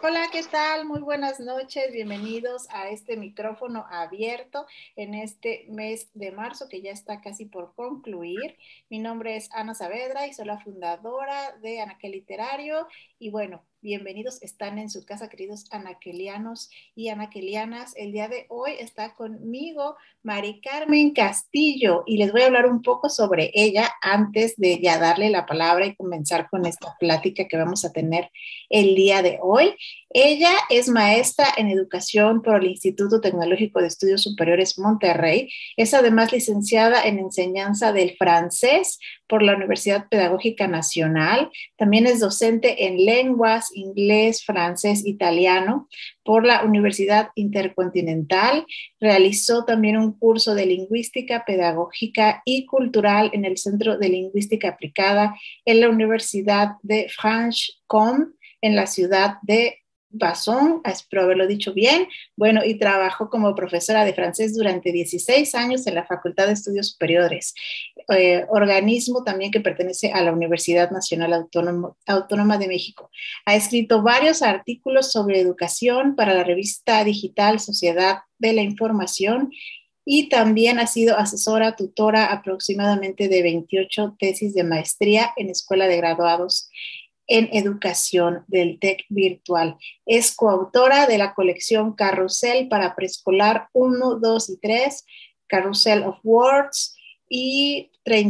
Hola, ¿qué tal? Muy buenas noches. Bienvenidos a este micrófono abierto en este mes de marzo que ya está casi por concluir. Mi nombre es Ana Saavedra y soy la fundadora de Anaquel Literario. Y bueno, bienvenidos, están en su casa, queridos anaquelianos y anaquelianas. El día de hoy está conmigo Mari Carmen Castillo y les voy a hablar un poco sobre ella antes de ya darle la palabra y comenzar con esta plática que vamos a tener el día de hoy. Ella es maestra en educación por el Instituto Tecnológico de Estudios Superiores Monterrey. Es además licenciada en enseñanza del francés por la Universidad Pedagógica Nacional. También es docente en lenguas, inglés, francés, italiano por la Universidad Intercontinental. Realizó también un curso de lingüística pedagógica y cultural en el Centro de Lingüística Aplicada en la Universidad de Franche-Comté en la ciudad de Basson, espero haberlo dicho bien. Bueno, y trabajó como profesora de francés durante 16 años en la Facultad de Estudios Superiores, organismo también que pertenece a la Universidad Nacional Autónoma de México. Ha escrito varios artículos sobre educación para la revista digital Sociedad de la Información y también ha sido asesora, tutora aproximadamente de 28 tesis de maestría en Escuela de Graduados en Educación del TEC Virtual. Es coautora de la colección Carrusel para preescolar 1, 2 y 3, Carrusel of Words y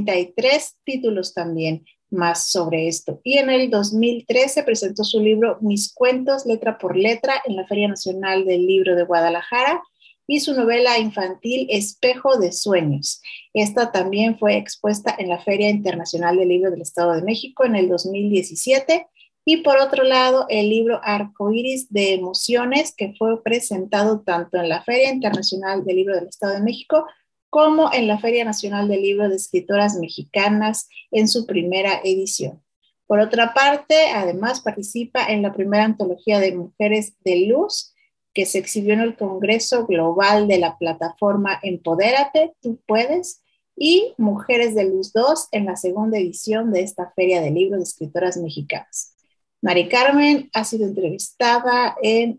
33 títulos también más sobre esto. Y en el 2013 presentó su libro Mis cuentos letra por letra en la Feria Nacional del Libro de Guadalajara y su novela infantil Espejo de Sueños. Esta también fue expuesta en la Feria Internacional del Libro del Estado de México en el 2017. Y por otro lado, el libro Arcoíris de Emociones, que fue presentado tanto en la Feria Internacional del Libro del Estado de México como en la Feria Nacional del Libro de Escritoras Mexicanas en su primera edición. Por otra parte, además participa en la primera antología de Mujeres de Luz, que se exhibió en el Congreso Global de la plataforma Empodérate, Tú Puedes, y Mujeres de Luz 2 en la segunda edición de esta Feria de Libros de Escritoras Mexicanas. Mari Carmen ha sido entrevistada en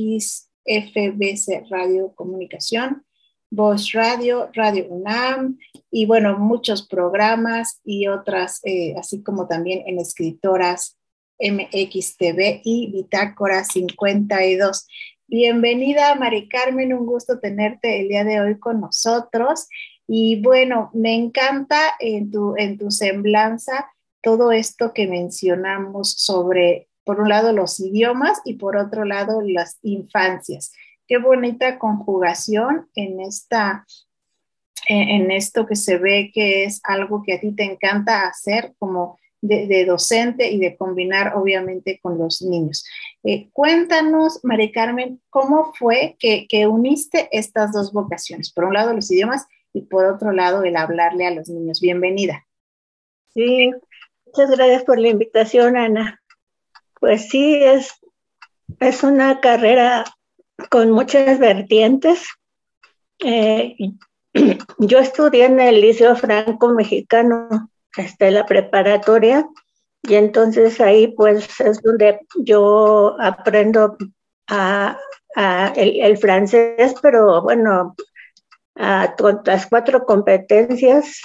XFBC Radio Comunicación, Voz Radio, Radio UNAM, y bueno, muchos programas y otras, así como también en Escritoras MXTV y Bitácora 52. Bienvenida, Mari Carmen, un gusto tenerte el día de hoy con nosotros. Y bueno, me encanta en tu semblanza todo esto que mencionamos sobre, por un lado, los idiomas y por otro lado, las infancias. Qué bonita conjugación en esto que se ve que es algo que a ti te encanta hacer como de docente y de combinar obviamente con los niños. Cuéntanos, Mari Carmen, ¿cómo fue que uniste estas dos vocaciones? Por un lado los idiomas y por otro lado el hablarle a los niños. Bienvenida. Sí, muchas gracias por la invitación, Ana. Pues sí, es una carrera con muchas vertientes. Yo estudié en el Liceo Franco Mexicano, la preparatoria, y entonces ahí pues es donde yo aprendo el francés, pero bueno, con las 4 competencias.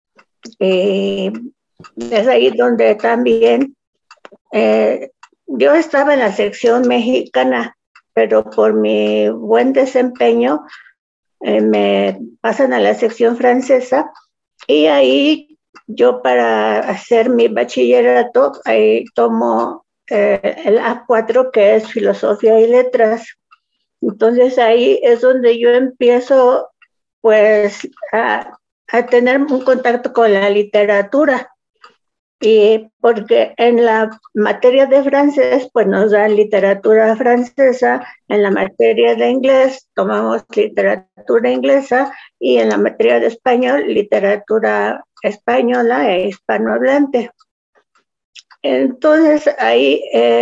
Es ahí donde también yo estaba en la sección mexicana, pero por mi buen desempeño me pasan a la sección francesa y ahí yo para hacer mi bachillerato ahí tomo el A4, que es Filosofía y Letras. Entonces ahí es donde yo empiezo pues a tener un contacto con la literatura, y porque en la materia de francés pues nos dan literatura francesa, en la materia de inglés tomamos literatura inglesa y en la materia de español literatura española e hispanohablante. Entonces ahí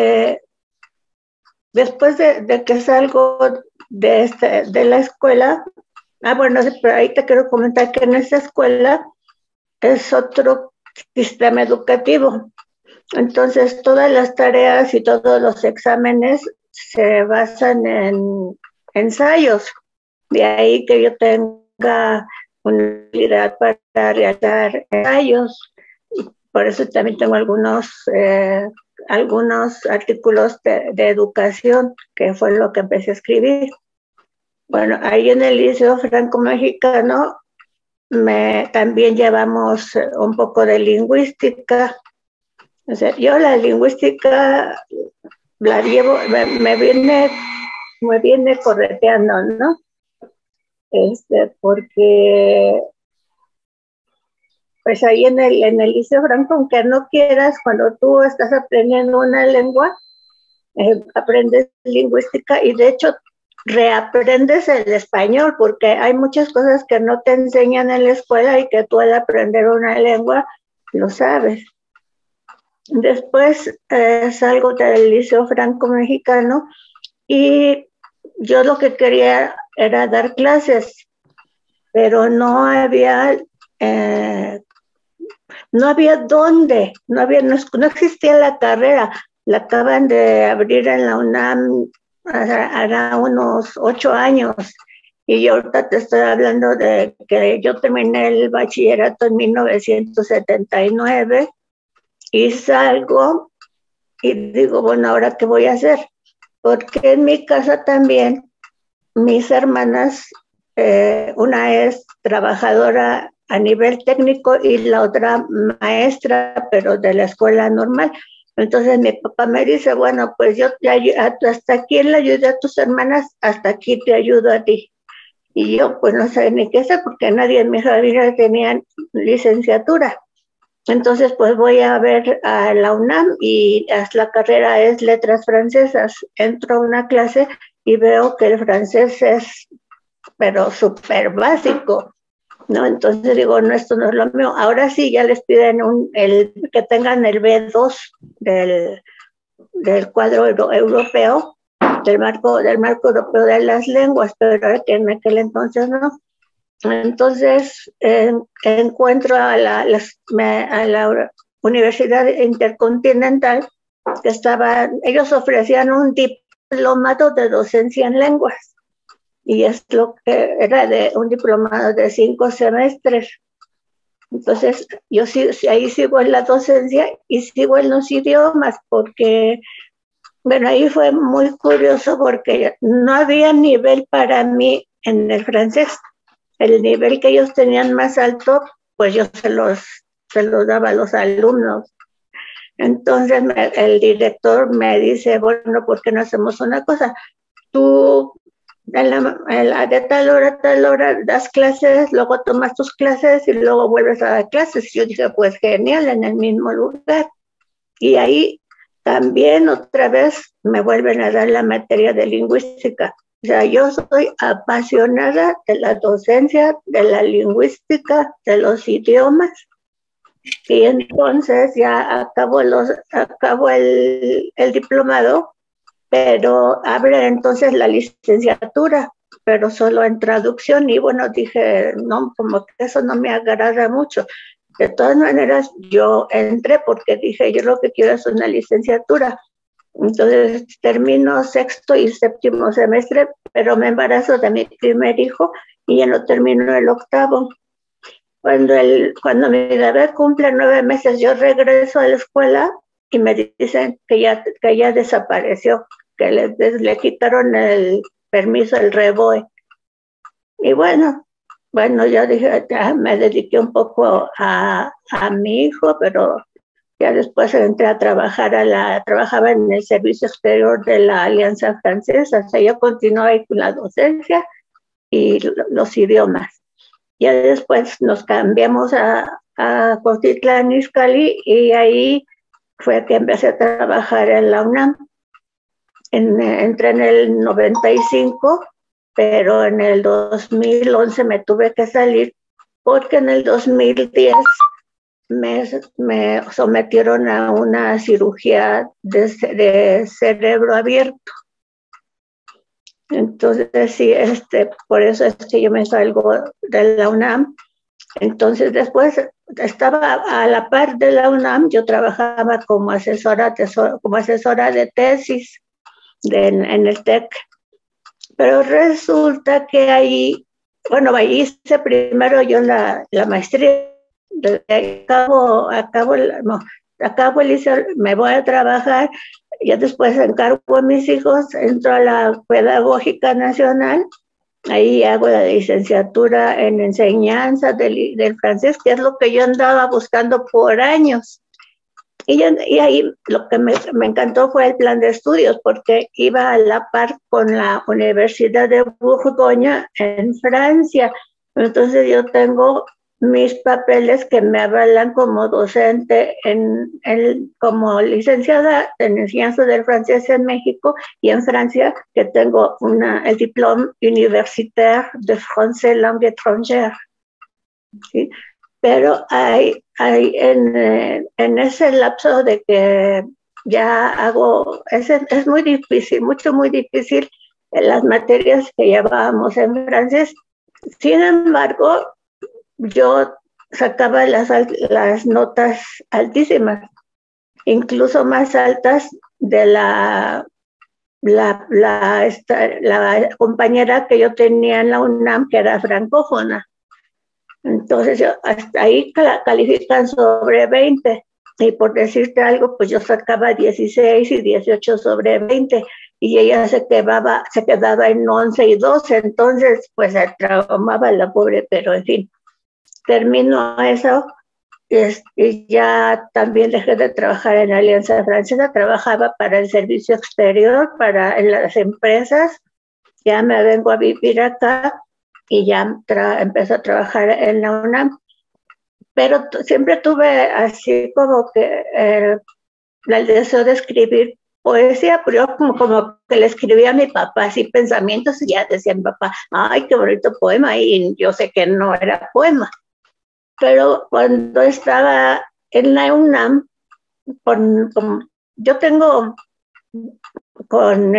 después de que salgo de la escuela, bueno, pero ahí te quiero comentar que en esa escuela es otro sistema educativo. Entonces, todas las tareas y todos los exámenes se basan en ensayos. De ahí que yo tenga una habilidad para realizar ensayos. Por eso también tengo algunos artículos de educación, que fue lo que empecé a escribir. Bueno, ahí en el Liceo Franco-Mexicano también llevamos un poco de lingüística. O sea, yo la lingüística la llevo, me viene correteando, ¿no? Porque pues ahí en el Liceo Franco, aunque no quieras, cuando tú estás aprendiendo una lengua, aprendes lingüística y de hecho reaprendes el español, porque hay muchas cosas que no te enseñan en la escuela y que tú al aprender una lengua lo sabes. Después salgo del Liceo Franco-Mexicano y yo lo que quería era dar clases, pero no había dónde, no existía la carrera. La acaban de abrir en la UNAM hará unos 8 años. Y yo ahorita te estoy hablando de que yo terminé el bachillerato en 1979 y salgo y digo, bueno, ¿ahora qué voy a hacer? Porque en mi casa también mis hermanas, una es trabajadora a nivel técnico y la otra maestra, pero de la escuela normal. Entonces mi papá me dice, bueno, pues yo hasta aquí le ayudé a tus hermanas, hasta aquí te ayudo a ti. Y yo pues no sé ni qué hacer porque nadie en mi familia tenía licenciatura. Entonces pues voy a ver a la UNAM y la carrera es Letras Francesas. Entro a una clase y veo que el francés es, pero súper básico, ¿no? Entonces digo, no, esto no es lo mío. Ahora sí ya les piden que tengan el B2 del cuadro europeo, del marco europeo de las lenguas, pero en aquel entonces no. Entonces encuentro a la Universidad Intercontinental que ellos ofrecían un diplomado de docencia en lenguas y es lo que era de un diplomado de 5 semestres. Entonces yo ahí sigo en la docencia y sigo en los idiomas porque, bueno, ahí fue muy curioso porque no había nivel para mí en el francés. El nivel que ellos tenían más alto, pues yo se los daba a los alumnos. Entonces el director me dice, bueno, ¿por qué no hacemos una cosa? Tú de tal hora a tal hora das clases, luego tomas tus clases y luego vuelves a dar clases. Yo dije, pues genial, en el mismo lugar. Y ahí también otra vez me vuelven a dar la materia de lingüística. O sea, yo soy apasionada de la docencia, de la lingüística, de los idiomas. Y entonces ya acabo el diplomado, pero abre entonces la licenciatura, pero solo en traducción. Y bueno, dije, no, como que eso no me agrada mucho. De todas maneras, yo entré porque dije, yo lo que quiero es una licenciatura. Entonces termino 6º y 7º semestre, pero me embarazo de mi primer hijo y ya no termino el 8º. Cuando mi bebé cumple 9 meses, yo regreso a la escuela y me dicen que ya desapareció, que le quitaron el permiso, el REBOE. Y bueno, yo dije, ya me dediqué un poco a mi hijo, pero ya después entré a trabajar, trabajaba en el servicio exterior de la Alianza Francesa. O sea, yo continué con la docencia y los idiomas. Ya después nos cambiamos a Cuautitlán Izcalli y ahí fue que empecé a trabajar en la UNAM. Entré en el 95, pero en el 2011 me tuve que salir porque en el 2010 me sometieron a una cirugía de cerebro abierto. Entonces, sí, por eso es que yo me salgo de la UNAM. Entonces, después estaba a la par de la UNAM, yo trabajaba como asesora de tesis. en el TEC. Pero resulta que ahí, bueno, ahí hice primero yo la maestría. Acabo el liceo, me voy a trabajar, ya después encargo a mis hijos, entro a la Pedagógica Nacional, ahí hago la licenciatura en enseñanza del francés, que es lo que yo andaba buscando por años. Y ahí lo que me encantó fue el plan de estudios, porque iba a la par con la Universidad de Borgoña en Francia. Entonces yo tengo mis papeles que me avalan como docente, como licenciada en enseñanza del francés en México y en Francia, que tengo el diplôme universitaire de français langue étrangère. ¿Sí? Pero en ese lapso de que ya hago, es muy difícil, muy difícil las materias que llevábamos en francés. Sin embargo, yo sacaba las notas altísimas, incluso más altas de la compañera que yo tenía en la UNAM, que era francófona. Entonces, hasta ahí califican sobre 20. Y por decirte algo, pues yo sacaba 16 y 18 sobre 20. Y ella se quedaba en 11 y 12. Entonces, pues se traumaba la pobre, pero en fin. Terminó eso y ya también dejé de trabajar en la Alianza Francesa. Trabajaba para el servicio exterior, en las empresas. Ya me vengo a vivir acá y ya empecé a trabajar en la UNAM. Pero siempre tuve así como que el deseo de escribir poesía, pero yo como que le escribía a mi papá así pensamientos y ya decía mi papá, ay, qué bonito poema, y yo sé que no era poema. Pero cuando estaba en la UNAM, yo tengo con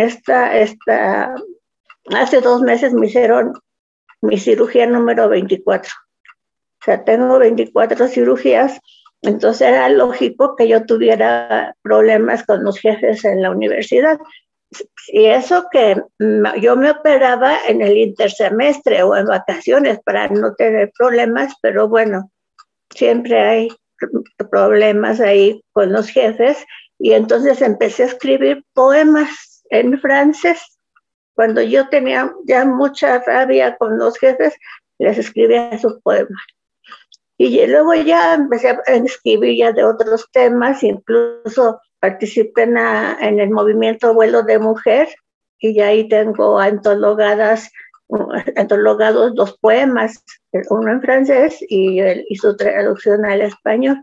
hace 2 meses me hicieron mi cirugía número 24. O sea, tengo 24 cirugías, entonces era lógico que yo tuviera problemas con los jefes en la universidad. Y eso que yo me operaba en el intersemestre o en vacaciones para no tener problemas, pero bueno, siempre hay problemas ahí con los jefes. Y entonces empecé a escribir poemas en francés. Cuando yo tenía ya mucha rabia con los jefes, les escribía sus poemas. Y luego ya empecé a escribir ya de otros temas, incluso participé en el movimiento Vuelo de Mujer, y ya ahí tengo antologados 2 poemas, uno en francés y su traducción al español.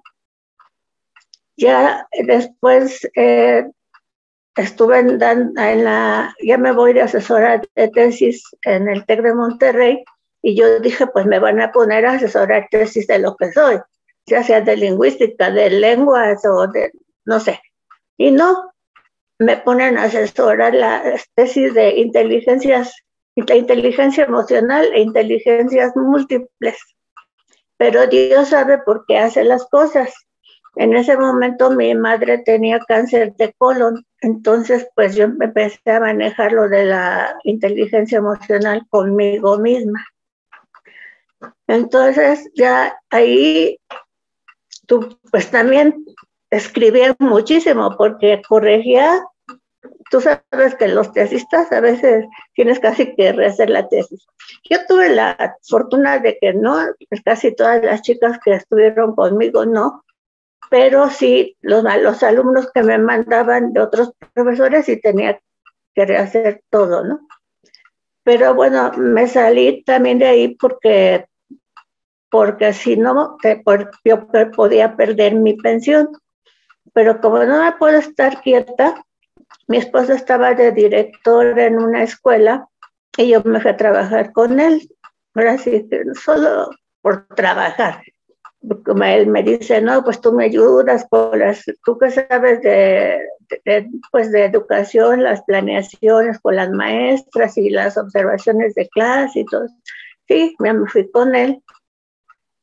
Ya después estuve ya me voy de asesora de tesis en el TEC de Monterrey, y yo dije, pues me van a poner a asesorar tesis de lo que soy, ya sea de lingüística, de lenguas o de, no sé. Y no, me ponen a asesorar las tesis de inteligencia emocional e inteligencias múltiples. Pero Dios sabe por qué hace las cosas. En ese momento mi madre tenía cáncer de colon, entonces pues yo empecé a manejar lo de la inteligencia emocional conmigo misma. Entonces ya ahí pues también escribía muchísimo porque corregía. Tú sabes que los tesistas a veces tienes casi que rehacer la tesis. Yo tuve la fortuna de que no, pues casi todas las chicas que estuvieron conmigo no, pero sí los alumnos que me mandaban de otros profesores sí tenía que rehacer todo, ¿no? Pero bueno, me salí también de ahí porque si no, yo podía perder mi pensión. Pero como no me puedo estar quieta, mi esposo estaba de director en una escuela y yo me fui a trabajar con él. Ahora sí, solo por trabajar. Como él me dice, no, pues tú me ayudas tú que sabes pues de educación, las planeaciones con las maestras y las observaciones de clase y todo. Sí, me fui con él.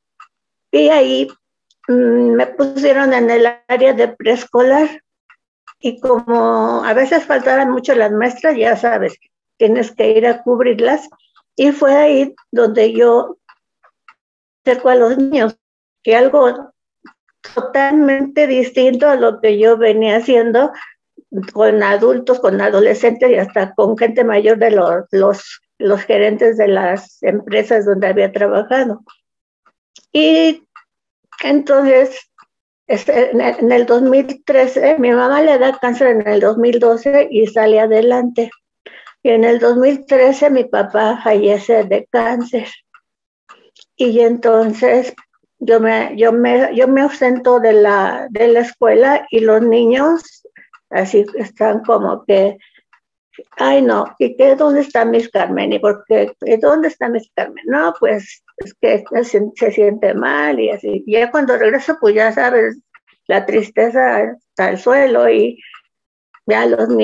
Y ahí me pusieron en el área de preescolar. y como a veces faltaban mucho las maestras, ya sabes, tienes que ir a cubrirlas, y fue ahí donde yo acerco a los niños, que algo totalmente distinto a lo que yo venía haciendo con adultos, con adolescentes y hasta con gente mayor de los gerentes de las empresas donde había trabajado. Y entonces, en el 2013, mi mamá le da cáncer en el 2012 y sale adelante. Y en el 2013 mi papá fallece de cáncer. Y entonces yo me ausento de la escuela, y los niños así están como que, ay no, ¿y qué, dónde está Miss Carmen? ¿Y por qué? ¿Dónde está Miss Carmen? No, pues es que se siente mal y así. Y ya cuando regreso, pues ya sabes, la tristeza está al suelo, y ya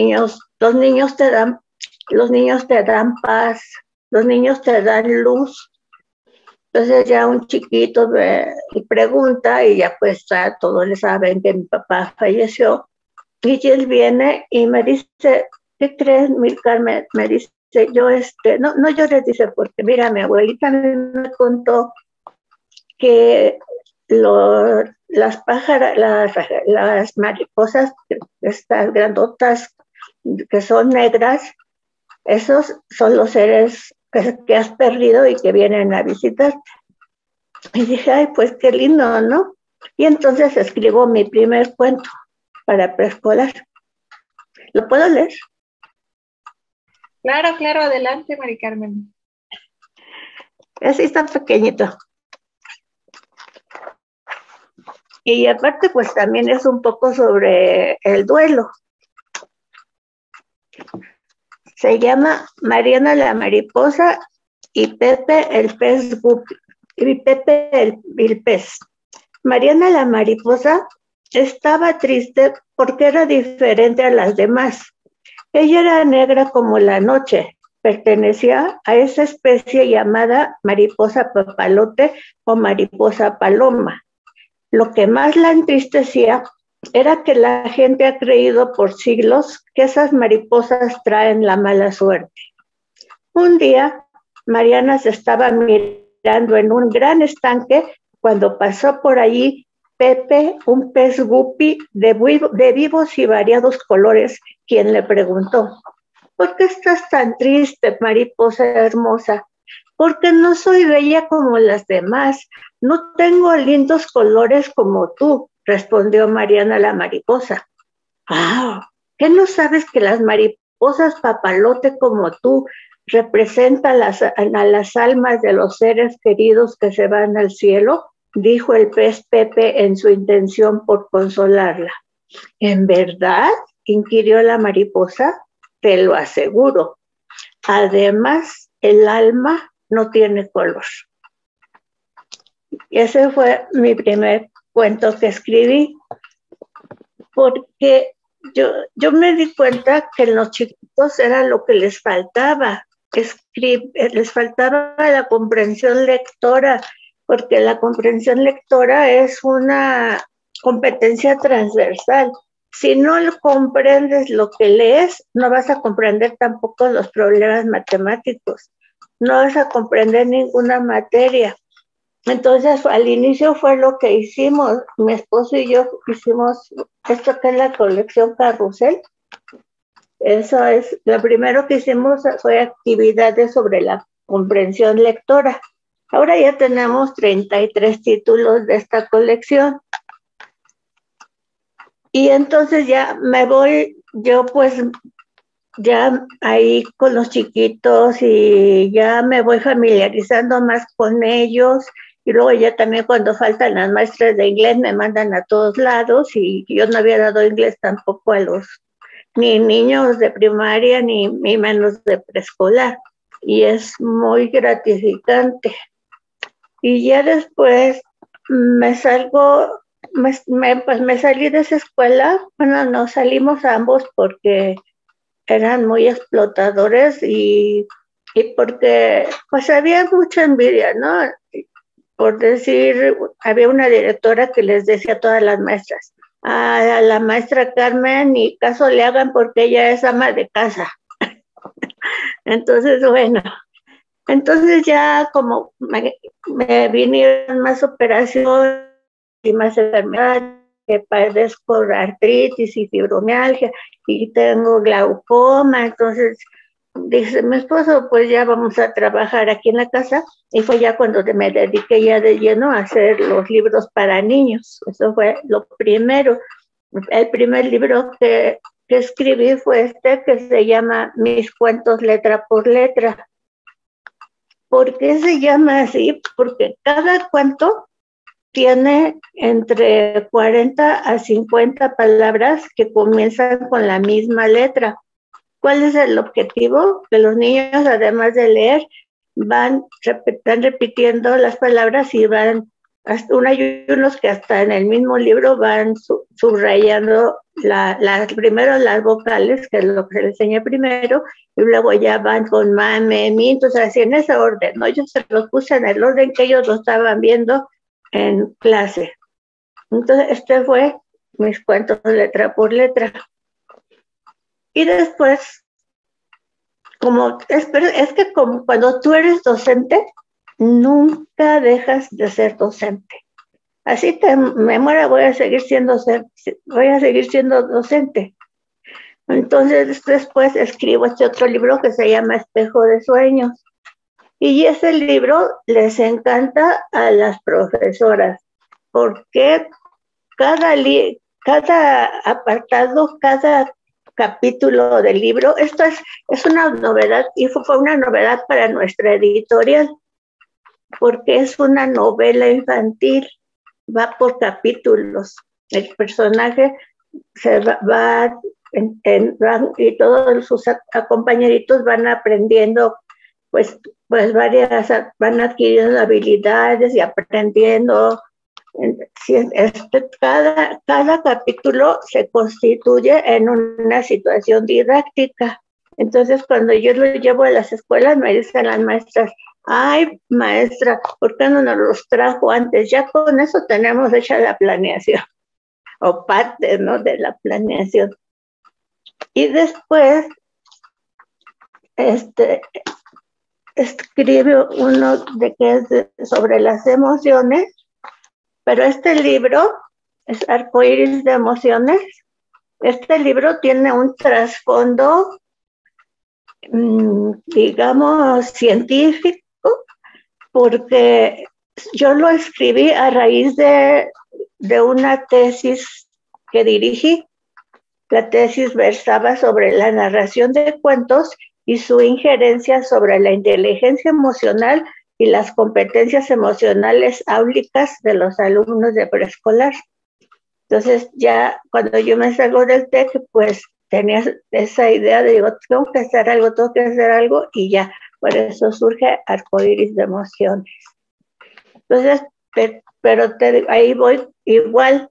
los niños te dan paz, los niños te dan luz. Entonces ya un chiquito me pregunta, y ya pues ya todos le saben que mi papá falleció. Y él viene y me dice, ¿qué crees, mi Carmen? Me dice, yo no llores, dice, porque mira, mi abuelita me contó que las pájaras, las mariposas, estas grandotas que son negras, esos son los seres que has perdido y que vienen a visitarte. Y dije, ay, pues qué lindo, ¿no? Y entonces escribo mi primer cuento para preescolar. ¿Lo puedo leer? Claro, claro, adelante, Mari Carmen. Así está pequeñito. Y aparte, pues también es un poco sobre el duelo. Se llama Mariana la mariposa y Pepe el pez guppy. Y Pepe el pez. Mariana la mariposa estaba triste porque era diferente a las demás. Ella era negra como la noche, pertenecía a esa especie llamada mariposa papalote o mariposa paloma. Lo que más la entristecía era que la gente ha creído por siglos que esas mariposas traen la mala suerte. Un día, Mariana se estaba mirando en un gran estanque cuando pasó por allí Pepe, un pez guppy de vivos y variados colores, quien le preguntó, ¿por qué estás tan triste, mariposa hermosa? Porque no soy bella como las demás, no tengo lindos colores como tú, respondió Mariana la mariposa. Ah, ¿qué no sabes que las mariposas papalote como tú representan a las almas de los seres queridos que se van al cielo? Dijo el pez Pepe en su intención por consolarla. ¿En verdad? Inquirió la mariposa. Te lo aseguro. Además, el alma no tiene color. Y ese fue mi primer cuento que escribí, porque yo me di cuenta que en los chiquitos era lo que les faltaba, les faltaba la comprensión lectora, porque la comprensión lectora es una competencia transversal. Si no comprendes lo que lees, no vas a comprender tampoco los problemas matemáticos, no vas a comprender ninguna materia. Entonces, al inicio fue lo que hicimos, mi esposo y yo hicimos esto que es la colección Carrusel. Eso es, lo primero que hicimos fue actividades sobre la comprensión lectora. Ahora ya tenemos 33 títulos de esta colección. Y entonces ya me voy, yo pues ya ahí con los chiquitos, y ya me voy familiarizando más con ellos. Y luego ya también cuando faltan las maestras de inglés me mandan a todos lados, y yo no había dado inglés tampoco a los ni niños de primaria ni menos de preescolar, y es muy gratificante. Y ya después me salgo, pues me salí de esa escuela. Bueno, nos salimos ambos porque eran muy explotadores, y porque pues había mucha envidia, ¿no? Por decir, había una directora que les decía a todas las maestras, a la maestra Carmen ni caso le hagan porque ella es ama de casa. Entonces, bueno, entonces ya como me vinieron más operaciones y más enfermedades, que padezco artritis y fibromialgia y tengo glaucoma, entonces dice mi esposo, pues ya vamos a trabajar aquí en la casa, y fue ya cuando me dediqué ya de lleno a hacer los libros para niños. Eso fue lo primero. El primer libro que escribí fue este, que se llama Mis cuentos letra por letra. ¿Por qué se llama así? Porque cada cuento tiene entre 40 a 50 palabras que comienzan con la misma letra. ¿Cuál es el objetivo? Que los niños, además de leer, van repitiendo las palabras y van, hay unos que hasta en el mismo libro van subrayando primero las vocales, que es lo que les enseñé primero, y luego ya van con mame, mi, entonces así en ese orden, ¿no? Yo se los puse en el orden que ellos lo estaban viendo en clase. Entonces este fue mis cuentos letra por letra. Y después, es que como cuando tú eres docente, nunca dejas de ser docente. Así me muera, voy a seguir siendo docente. Entonces después escribo este otro libro que se llama Espejo de Sueños. Y ese libro les encanta a las profesoras, porque cada apartado, cada capítulo del libro, esto es una novedad, y fue una novedad para nuestra editorial, porque es una novela infantil, va por capítulos. El personaje se va y todos sus compañeritos van aprendiendo, pues van adquiriendo habilidades y aprendiendo. Cada capítulo se constituye en una situación didáctica. Entonces, cuando yo lo llevo a las escuelas, me dicen las maestras, ay, maestra, ¿por qué no nos los trajo antes? Ya con eso tenemos hecha la planeación, o parte, ¿no?, de la planeación. Y después, escribe uno de que es sobre las emociones, pero este libro es Arcoíris de Emociones. Este libro tiene un trasfondo, digamos, científico, porque yo lo escribí a raíz de una tesis que dirigí. La tesis versaba sobre la narración de cuentos y su injerencia sobre la inteligencia emocional y las competencias emocionales áulicas de los alumnos de preescolar. Entonces, ya cuando yo me salgo del TEC, pues tenía esa idea de, digo, tengo que hacer algo, y ya, por eso surge Arcoíris de Emociones. Entonces, pero ahí voy igual.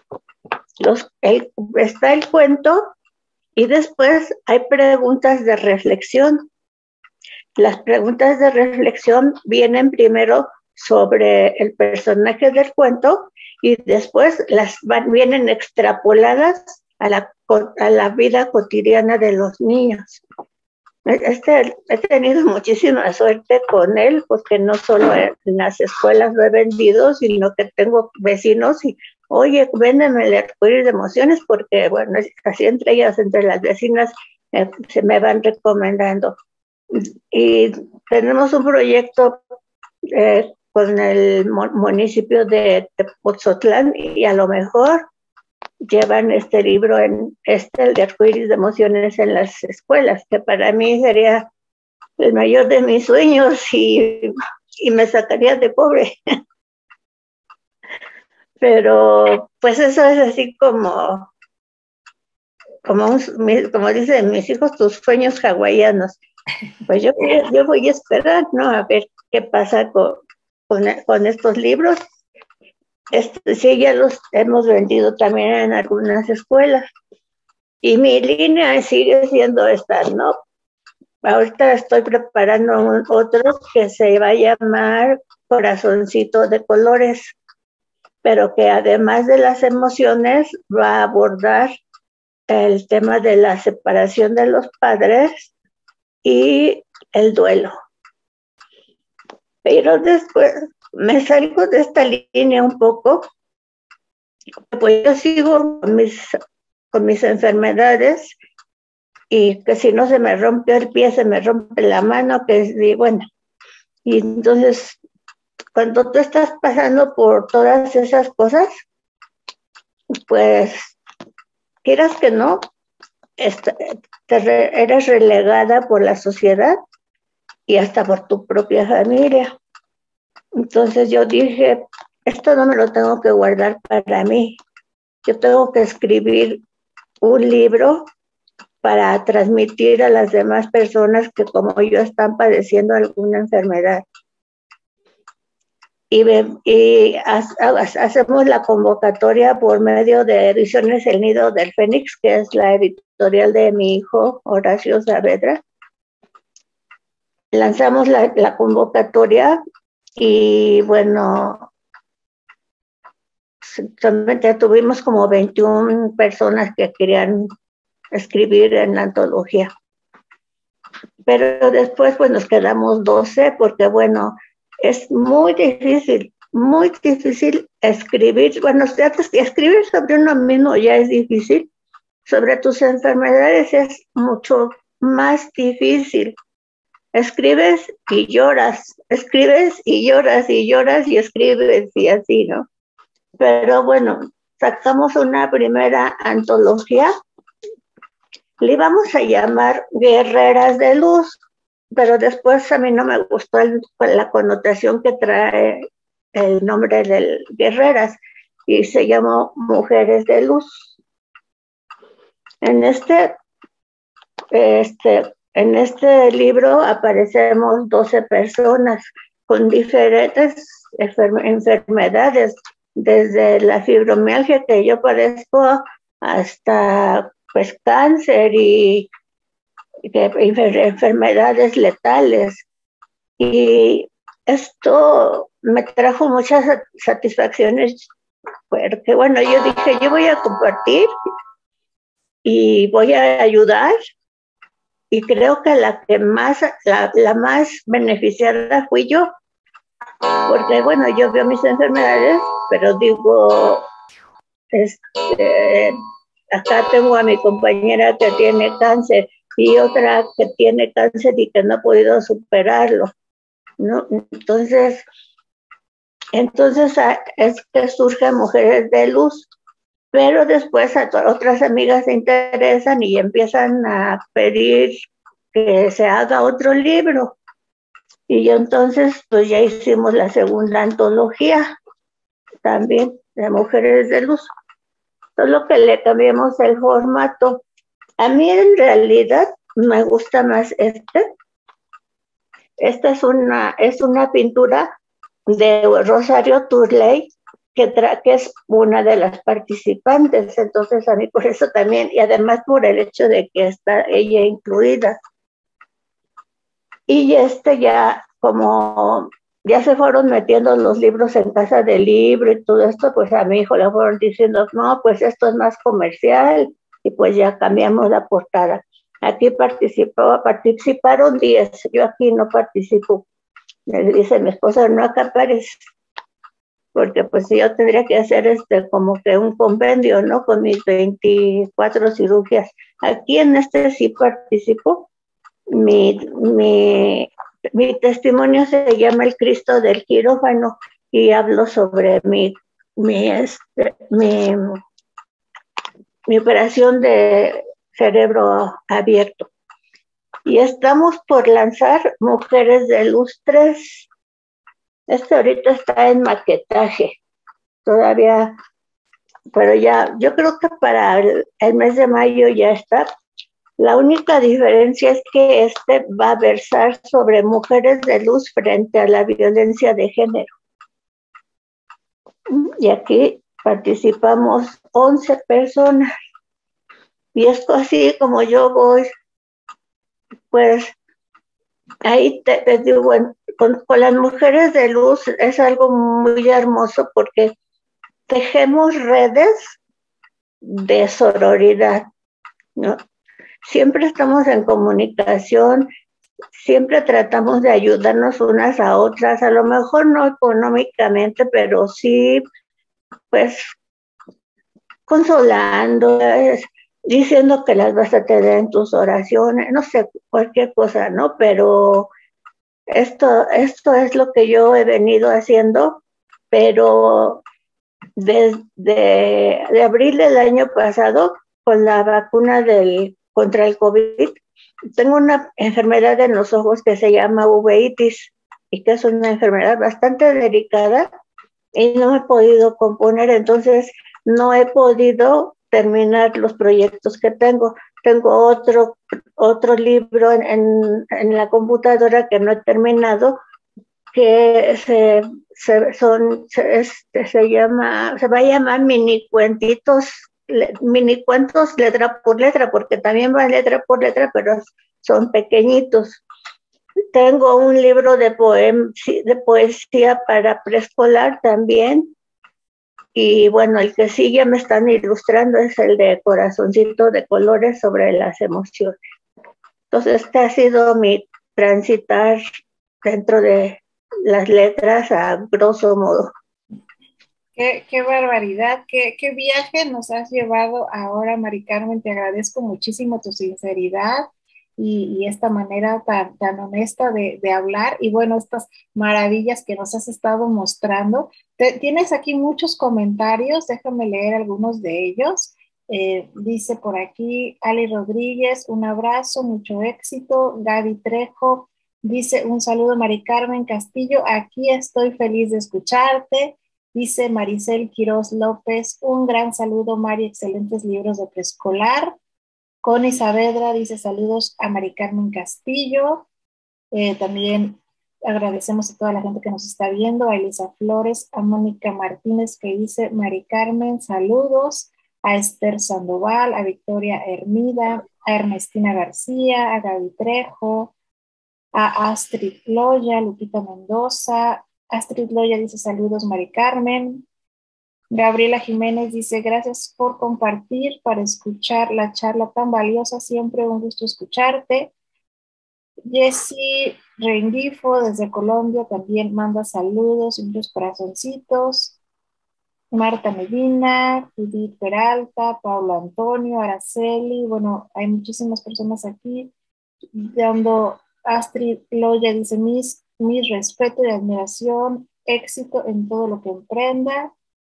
Está el cuento, y después hay preguntas de reflexión. Las preguntas de reflexión vienen primero sobre el personaje del cuento, y después vienen extrapoladas a la vida cotidiana de los niños. He tenido muchísima suerte con él, porque no solo en las escuelas lo he vendido, sino que tengo vecinos y, oye, véndeme el Arcoíris de Emociones, porque, bueno, así entre ellas, entre las vecinas, se me van recomendando. Y tenemos un proyecto con el municipio de Tepoztlán, y a lo mejor llevan este libro, el de Arcoíris de Emociones, en las escuelas, que para mí sería el mayor de mis sueños, y me sacaría de pobre. Pero pues eso es así como dicen mis hijos, tus sueños hawaianos. Pues yo voy a esperar, ¿no?, a ver qué pasa con estos libros. Sí, ya los hemos vendido también en algunas escuelas. Y mi línea sigue siendo esta, ¿no? Ahorita estoy preparando otro que se va a llamar Corazoncito de Colores. pero que además de las emociones va a abordar el tema de la separación de los padres y el duelo. Pero después me salgo de esta línea un poco, pues yo sigo con mis enfermedades, y que si no se me rompe el pie, se me rompe la mano, y bueno, y entonces cuando tú estás pasando por todas esas cosas, pues quieras que no, eres relegada por la sociedad y hasta por tu propia familia. Entonces yo dije, esto no me lo tengo que guardar para mí, yo tengo que escribir un libro para transmitir a las demás personas que como yo están padeciendo alguna enfermedad. Y hacemos la convocatoria por medio de Ediciones El Nido del Fénix, que es la editorial de mi hijo Horacio Saavedra. Lanzamos la convocatoria y bueno, solamente tuvimos como 21 personas que querían escribir en la antología. Pero después pues nos quedamos 12 porque bueno, es muy difícil escribir. Bueno, escribir sobre uno mismo ya es difícil, sobre tus enfermedades es mucho más difícil. Escribes y lloras, escribes y lloras y lloras y escribes y así, ¿no? Pero bueno, sacamos una primera antología, le íbamos a llamar Guerreras de Luz, pero después a mí no me gustó la connotación que trae el nombre de Guerreras y se llamó Mujeres de Luz. En este libro aparecemos 12 personas con diferentes enfermedades, desde la fibromialgia que yo padezco hasta pues cáncer y enfermedades letales. Y esto me trajo muchas satisfacciones, porque bueno, yo dije, yo voy a compartir y voy a ayudar, y creo que la más beneficiada fui yo, porque bueno, yo veo mis enfermedades, pero digo, acá tengo a mi compañera que tiene cáncer y otra que tiene cáncer y que no ha podido superarlo, ¿no? Entonces es que surgen Mujeres de Luz, pero después otras amigas se interesan y empiezan a pedir que se haga otro libro. Y yo entonces pues ya hicimos la segunda antología también de Mujeres de Luz, solo que le cambiamos el formato. A mí en realidad me gusta más Esta es una pintura de Rosario Turley, que es una de las participantes, entonces a mí por eso también, y además por el hecho de que está ella incluida. Y ya como ya se fueron metiendo los libros en casa del libro y todo esto, pues a mi hijo le fueron diciendo, no, pues esto es más comercial, y pues ya cambiamos la portada. Aquí participaron 10, yo aquí no participo. Me dice mi esposa, no acapares, porque pues yo tendría que hacer como que un compendio, ¿no? Con mis 24 cirugías. Aquí en sí participo. Mi testimonio se llama El Cristo del Quirófano y hablo sobre mi operación de cerebro abierto. Y estamos por lanzar Mujeres de Luz 3. Ahorita está en maquetaje todavía, pero ya, yo creo que para el mes de mayo ya está. La única diferencia es que va a versar sobre mujeres de luz frente a la violencia de género. Y aquí participamos 11 personas. Y es así como yo voy, pues ahí te digo, con las mujeres de luz es algo muy hermoso porque tejemos redes de sororidad, ¿no? Siempre estamos en comunicación, siempre tratamos de ayudarnos unas a otras, a lo mejor no económicamente, pero sí, pues, consolando, diciendo que las vas a tener en tus oraciones, no sé, cualquier cosa, ¿no? Pero esto es lo que yo he venido haciendo, pero desde abril del año pasado, con la vacuna contra el COVID, tengo una enfermedad en los ojos que se llama uveitis y que es una enfermedad bastante delicada y no me he podido componer, entonces no he podido terminar los proyectos que tengo. Tengo otro libro en la computadora que no he terminado, que se va a llamar mini cuentos letra por letra, porque también va letra por letra, pero son pequeñitos. Tengo un libro de poesía para preescolar también, y bueno, el que sí ya me están ilustrando es el de Corazoncito de Colores sobre las emociones. Entonces, este ha sido mi transitar dentro de las letras a grosso modo. Qué barbaridad, qué viaje nos has llevado ahora, Mari Carmen. Te agradezco muchísimo tu sinceridad y esta manera tan honesta de hablar y bueno, estas maravillas que nos has estado mostrando. Tienes aquí muchos comentarios, déjame leer algunos de ellos. Dice por aquí Ali Rodríguez, un abrazo, mucho éxito. Gaby Trejo dice un saludo, Mari Carmen Castillo, aquí estoy feliz de escucharte. Dice Maricel Quiroz López, un gran saludo, Mari, excelentes libros de preescolar. Connie Saavedra dice saludos a Mari Carmen Castillo. También agradecemos a toda la gente que nos está viendo, a Elisa Flores, a Mónica Martínez que dice Mari Carmen, saludos, a Esther Sandoval, a Victoria Hermida, a Ernestina García, a Gaby Trejo, a Astrid Loya, Lupita Mendoza. Astrid Loya dice saludos, Mari Carmen. Gabriela Jiménez dice gracias por compartir para escuchar la charla tan valiosa, siempre un gusto escucharte. Jessie Rengifo desde Colombia también manda saludos y muchos corazoncitos. Marta Medina, Judith Peralta, Paulo Antonio, Araceli, bueno, hay muchísimas personas aquí dando. Astrid Loya dice mis respeto y admiración, éxito en todo lo que emprenda.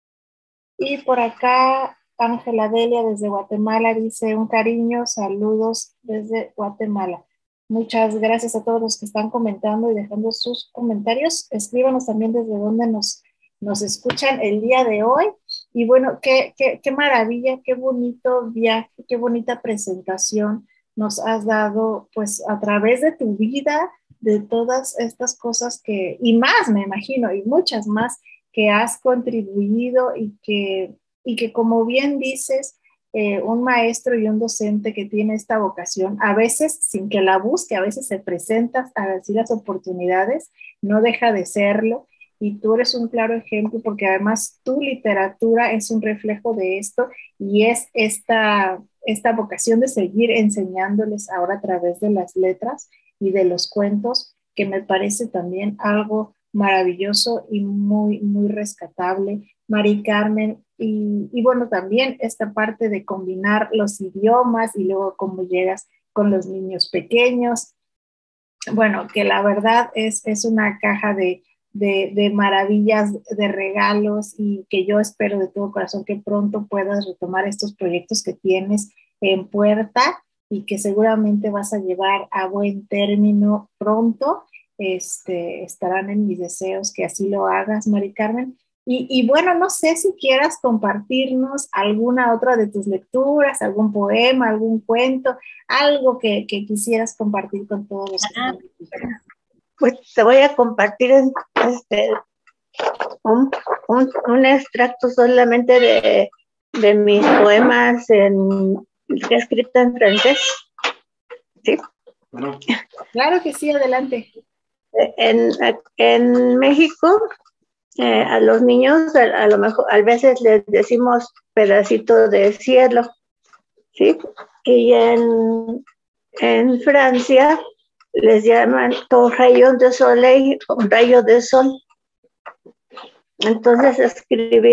Y por acá Ángela Delia desde Guatemala dice un cariño, saludos desde Guatemala. Muchas gracias a todos los que están comentando y dejando sus comentarios. Escríbanos también desde dónde nos escuchan el día de hoy. Y bueno, qué maravilla, qué bonito viaje, qué bonita presentación nos has dado, pues a través de tu vida, de todas estas cosas y más, me imagino, y muchas más que has contribuido y que como bien dices, un maestro y un docente que tiene esta vocación, a veces sin que la busque, a veces se presenta a decir las oportunidades, no deja de serlo. Y tú eres un claro ejemplo porque además tu literatura es un reflejo de esto y es esta vocación de seguir enseñándoles ahora a través de las letras y de los cuentos, que me parece también algo maravilloso y muy, muy rescatable, Mari Carmen. Y bueno, también esta parte de combinar los idiomas y luego cómo llegas con los niños pequeños. Bueno, que la verdad es una caja de maravillas, de regalos y que yo espero de todo corazón que pronto puedas retomar estos proyectos que tienes en puerta y que seguramente vas a llevar a buen término pronto. Estarán en mis deseos que así lo hagas, Mari Carmen. Y bueno, no sé si quieras compartirnos alguna otra de tus lecturas, algún poema, algún cuento, algo que quisieras compartir con todos los que están aquí. Pues te voy a compartir un extracto solamente de mis poemas que he escrito en francés. ¿Sí? Claro que sí, adelante. En México a los niños a lo mejor a veces les decimos pedacito de cielo, ¿sí? Y en Francia les llaman ton rayon de soleil, un rayo de sol. Entonces escribí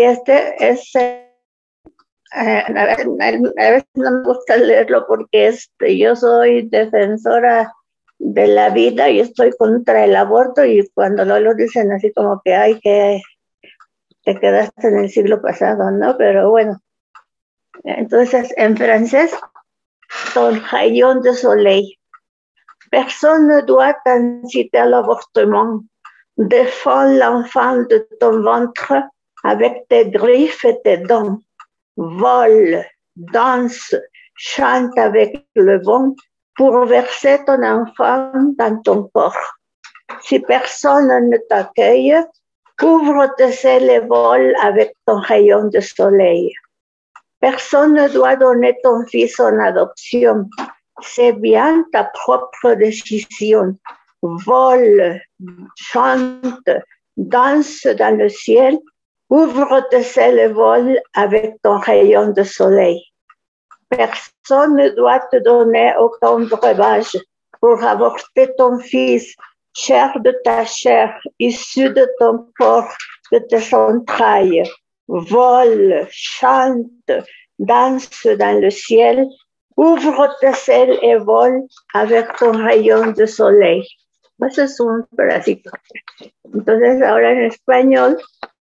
a veces no me gusta leerlo porque yo soy defensora de la vida y estoy contra el aborto, y cuando lo dicen así como que ay, que te quedaste en el siglo pasado, ¿no? Pero bueno, entonces en francés, ton rayon de soleil. Personne ne doit inciter à l'avortement. Défends l'enfant de ton ventre avec tes griffes et tes dents. Vole, danse, chante avec le vent pour verser ton enfant dans ton corps. Si personne ne t'accueille, couvre tes ailes et vole avec ton rayon de soleil. Personne ne doit donner ton fils en adoption. C'est bien ta propre décision. Vole, chante, danse dans le ciel, ouvre tes ailes et vole avec ton rayon de soleil. Personne ne doit te donner aucun breuvage pour avorter ton fils, chair de ta chair, issu de ton corps, de tes entrailles. Vole, chante, danse dans le ciel, ouvre tes ailes et vole avec ton rayon de soleil. Ese es un pedacito. Entonces ahora en español,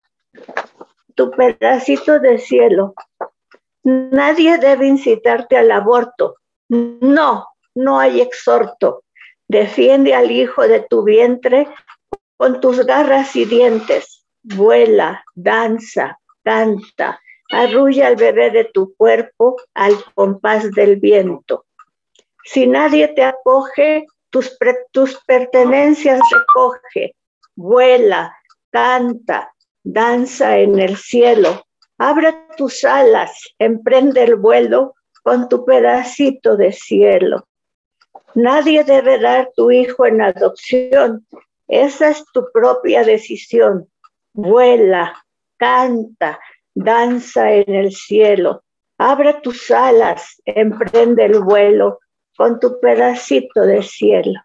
tu pedacito de cielo. Nadie debe incitarte al aborto. No, no hay exhorto. Defiende al hijo de tu vientre con tus garras y dientes. Vuela, danza, canta, arrulla al bebé de tu cuerpo al compás del viento. Si nadie te acoge, tus pertenencias recoge. Vuela, canta, danza en el cielo. Abre tus alas, emprende el vuelo con tu pedacito de cielo. Nadie debe dar tu hijo en adopción. Esa es tu propia decisión. Vuela, canta, danza en el cielo. Abre tus alas, emprende el vuelo con tu pedacito de cielo.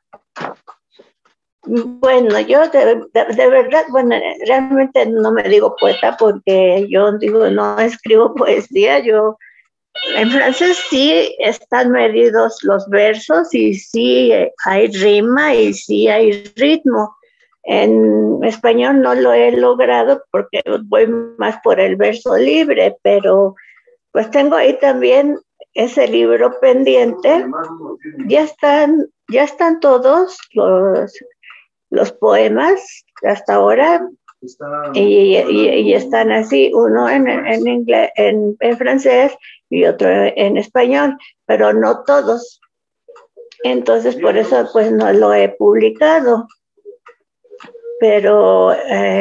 Bueno, yo de verdad, bueno, realmente no me digo poeta porque yo digo, no escribo poesía. Yo en francés sí están medidos los versos y sí hay rima y sí hay ritmo. En español no lo he logrado porque voy más por el verso libre, pero pues tengo ahí también ese libro pendiente. Ya están todos los poemas hasta ahora y están así, uno en inglés, en francés y otro en español, pero no todos. Entonces por eso pues no lo he publicado. Pero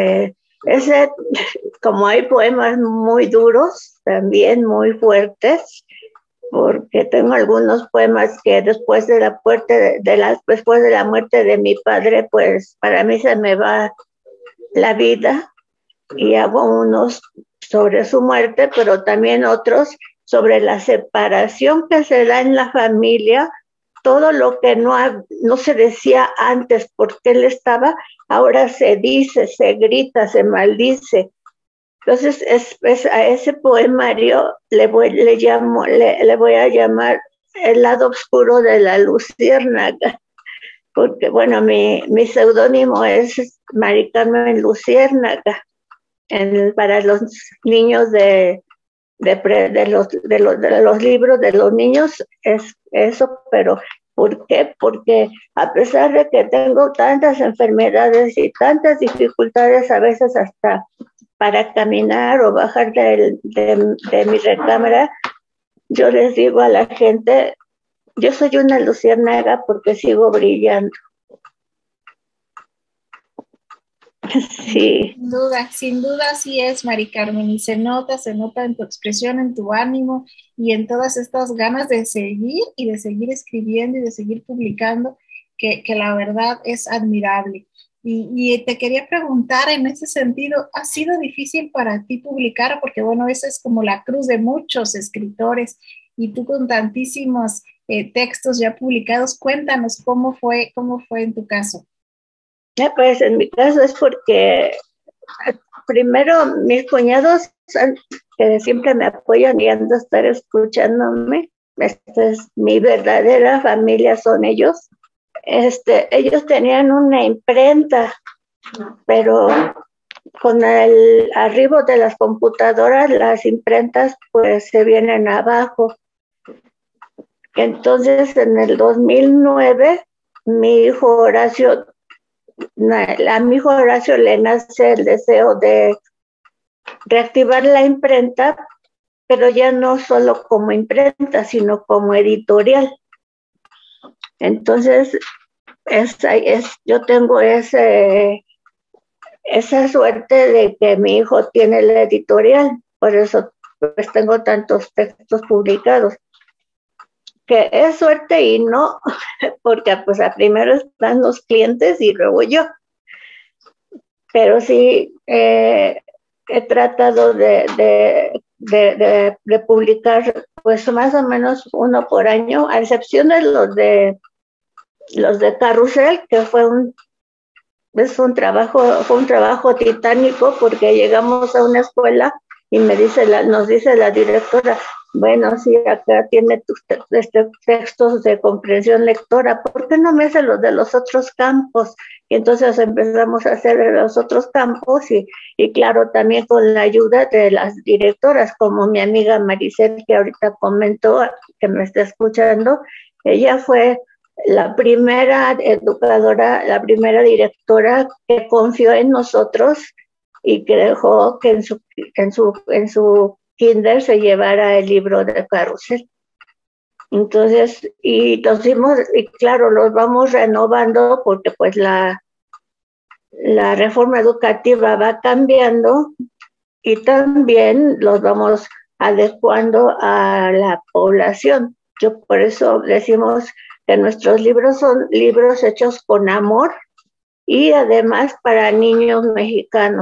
como hay poemas muy duros, también muy fuertes, porque tengo algunos poemas que después de la muerte de mi padre, pues para mí se me va la vida, y hago unos sobre su muerte, pero también otros sobre la separación que se da en la familia, todo lo que no se decía antes porque él estaba, ahora se dice, se grita, se maldice. Entonces a ese poemario le voy a llamar El lado oscuro de la luciérnaga, porque bueno, mi seudónimo es Mari Carmen Luciérnaga. Para los niños de los libros de los niños es eso, pero ¿por qué? Porque a pesar de que tengo tantas enfermedades y tantas dificultades a veces hasta para caminar o bajar de mi recámara, yo les digo a la gente, yo soy una luciérnaga porque sigo brillando. Sí. Sin duda sí es, Mari Carmen, y se nota en tu expresión, en tu ánimo y en todas estas ganas de seguir y de seguir escribiendo y de seguir publicando, que la verdad es admirable. Y te quería preguntar en ese sentido, ¿ha sido difícil para ti publicar? Porque bueno, esa es como la cruz de muchos escritores y tú con tantísimos textos ya publicados, cuéntanos cómo fue en tu caso. Pues en mi caso es porque primero mis cuñados que siempre me apoyan y han de estar escuchándome. Esta es mi verdadera familia, son ellos. Ellos tenían una imprenta, pero con el arribo de las computadoras, las imprentas pues se vienen abajo. Entonces en el 2009, mi hijo Horacio, a mi hijo Horacio le nace el deseo de reactivar la imprenta, pero ya no solo como imprenta, sino como editorial. Entonces, yo tengo esa suerte de que mi hijo tiene la editorial, por eso pues tengo tantos textos publicados, que es suerte y no, porque pues primero están los clientes y luego yo, pero sí he tratado de publicar pues más o menos uno por año, a excepción de los de Carrusel, que fue un trabajo titánico, porque llegamos a una escuela y nos dice la directora, bueno, sí, acá tiene tus textos de comprensión lectora, ¿por qué no me hace los de los otros campos? Y entonces empezamos a hacer de los otros campos y claro, también con la ayuda de las directoras, como mi amiga Maricel, que ahorita comentó, que me está escuchando. Ella fue la primera educadora, la primera directora que confió en nosotros y que dejó que en su kinder se llevara el libro de Carrusel. Entonces, y claro, los vamos renovando porque pues la reforma educativa va cambiando y también los vamos adecuando a la población. Yo por eso decimos que nuestros libros son libros hechos con amor y además para niños mexicanos,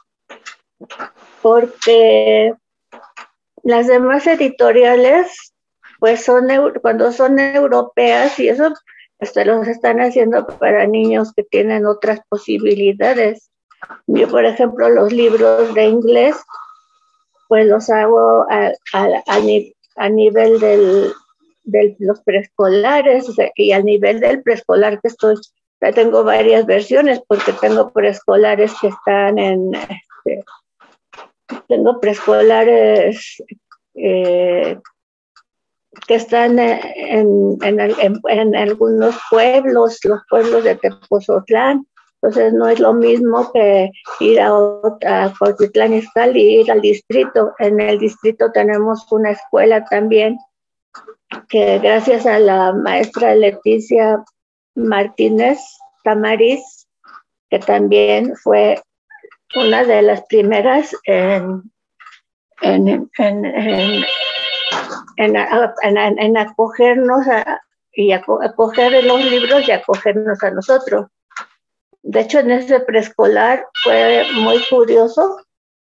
porque las demás editoriales pues cuando son europeas y eso los están haciendo para niños que tienen otras posibilidades. Yo, por ejemplo, los libros de inglés pues los hago a nivel de los preescolares, y al nivel del preescolar tengo varias versiones, porque tengo preescolares que están tengo preescolares que están en algunos pueblos, los pueblos de Tepozotlán. Entonces no es lo mismo que ir a Cuautitlán Izcalli y ir al distrito. En el distrito tenemos una escuela también que gracias a la maestra Leticia Martínez Tamariz, que también fue una de las primeras en acogernos y acoger los libros y acogernos a nosotros. De hecho, en ese preescolar fue muy curioso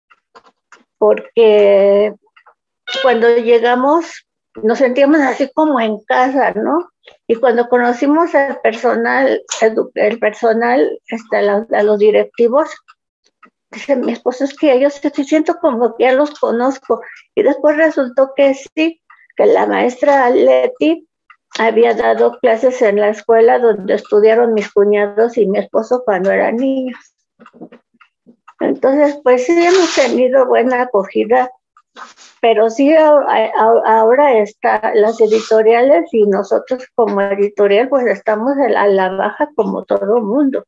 porque cuando llegamos nos sentíamos así como en casa, ¿no? Y cuando conocimos al personal, a los directivos, dice mi esposo, es que yo siento como que ya los conozco. Y después resultó que sí, que la maestra Leti había dado clases en la escuela donde estudiaron mis cuñados y mi esposo cuando eran niños. Entonces, pues sí hemos tenido buena acogida, pero sí ahora las editoriales y nosotros como editorial pues estamos a la baja como todo mundo.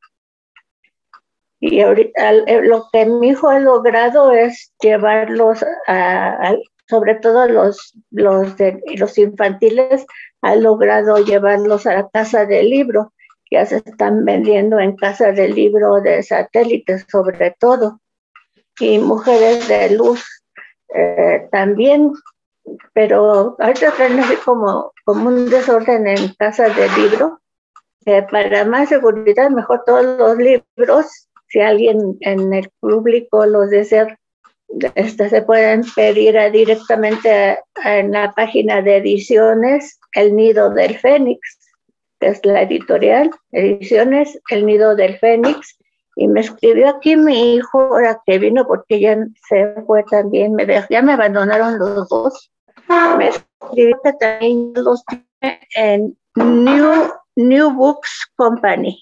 Y ahorita lo que mi hijo ha logrado es llevarlos sobre todo los infantiles, ha logrado llevarlos a la casa del libro. Ya se están vendiendo en casa del libro de satélites sobre todo, y Mujeres de Luz también, pero ahorita traen así como un desorden en casa del libro, que para más seguridad, mejor todos los libros, si alguien en el público los desea, se pueden pedir directamente en la página de ediciones El Nido del Fénix, que es la editorial, Ediciones El Nido del Fénix, y me escribió aquí mi hijo, ahora que vino, porque ya se fue también, ya me abandonaron los dos, me escribió que también los tiene en New Books Company,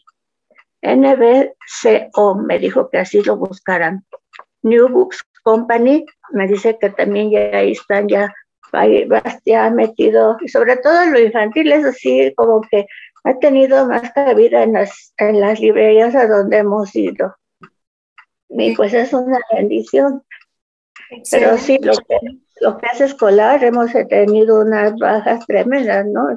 NBCO, me dijo que así lo buscaran. New Books Company, me dice que también ya ahí están ya metido, y sobre todo en lo infantil, es así como que ha tenido más cabida en las librerías a donde hemos ido. Y pues es una bendición. Excelente. Pero sí, lo que es escolar, hemos tenido unas bajas tremendas, ¿no?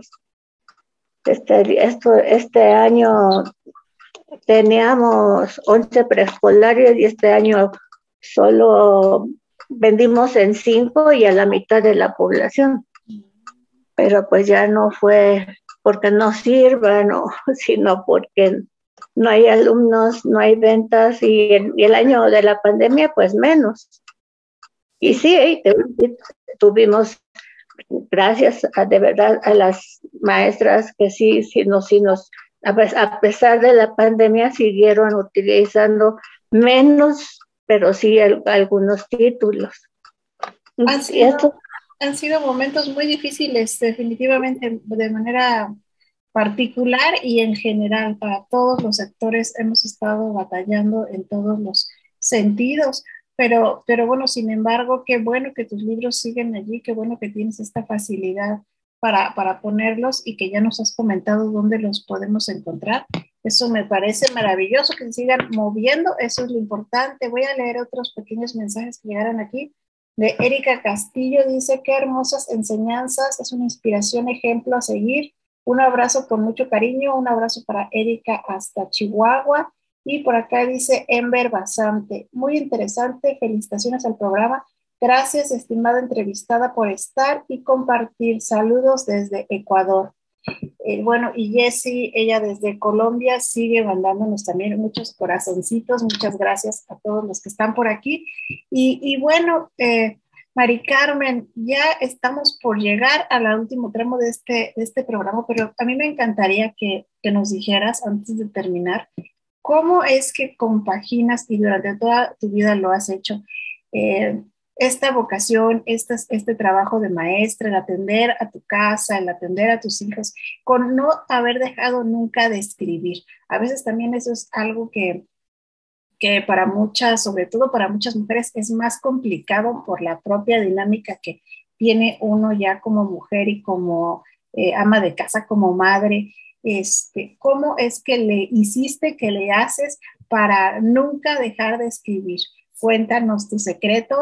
Este año teníamos 11 preescolares y este año solo vendimos en 5 y a la mitad de la población. Pero pues ya no fue porque no sirvan, no, sino porque no hay alumnos, no hay ventas y el año de la pandemia pues menos. Y sí, tuvimos, gracias de verdad a las maestras que sí a pesar de la pandemia siguieron utilizando menos, pero sí algunos títulos. Han sido momentos muy difíciles, definitivamente, de manera particular y en general para todos los sectores hemos estado batallando en todos los sentidos, pero bueno, sin embargo, qué bueno que tus libros siguen allí, qué bueno que tienes esta facilidad para ponerlos y que ya nos has comentado dónde los podemos encontrar. Eso me parece maravilloso, que se sigan moviendo, eso es lo importante. Voy a leer otros pequeños mensajes que llegaron aquí. De Erika Castillo, dice, qué hermosas enseñanzas, es una inspiración, ejemplo a seguir. Un abrazo con mucho cariño, un abrazo para Erika hasta Chihuahua. Y por acá dice Ember Basante, muy interesante, felicitaciones al programa. Gracias, estimada entrevistada, por estar y compartir. Saludos desde Ecuador. Bueno, y Jessie, ella desde Colombia, sigue mandándonos también muchos corazoncitos. Muchas gracias a todos los que están por aquí. Y bueno, Mari Carmen, ya estamos por llegar al último tramo de este programa, pero a mí me encantaría que nos dijeras, antes de terminar, ¿cómo es que compaginas, y durante toda tu vida lo has hecho, esta vocación, este trabajo de maestra, el atender a tu casa, el atender a tus hijos, con no haber dejado nunca de escribir? A veces también eso es algo que para muchas, sobre todo para muchas mujeres, es más complicado por la propia dinámica que tiene uno ya como mujer y como ama de casa, como madre. ¿Cómo es que le hiciste, que le haces para nunca dejar de escribir? Cuéntanos tu secreto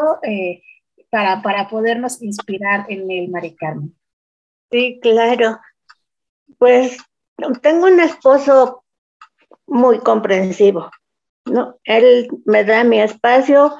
para podernos inspirar en el Mari Carmen. Sí, claro. Pues tengo un esposo muy comprensivo, ¿no? Él me da mi espacio.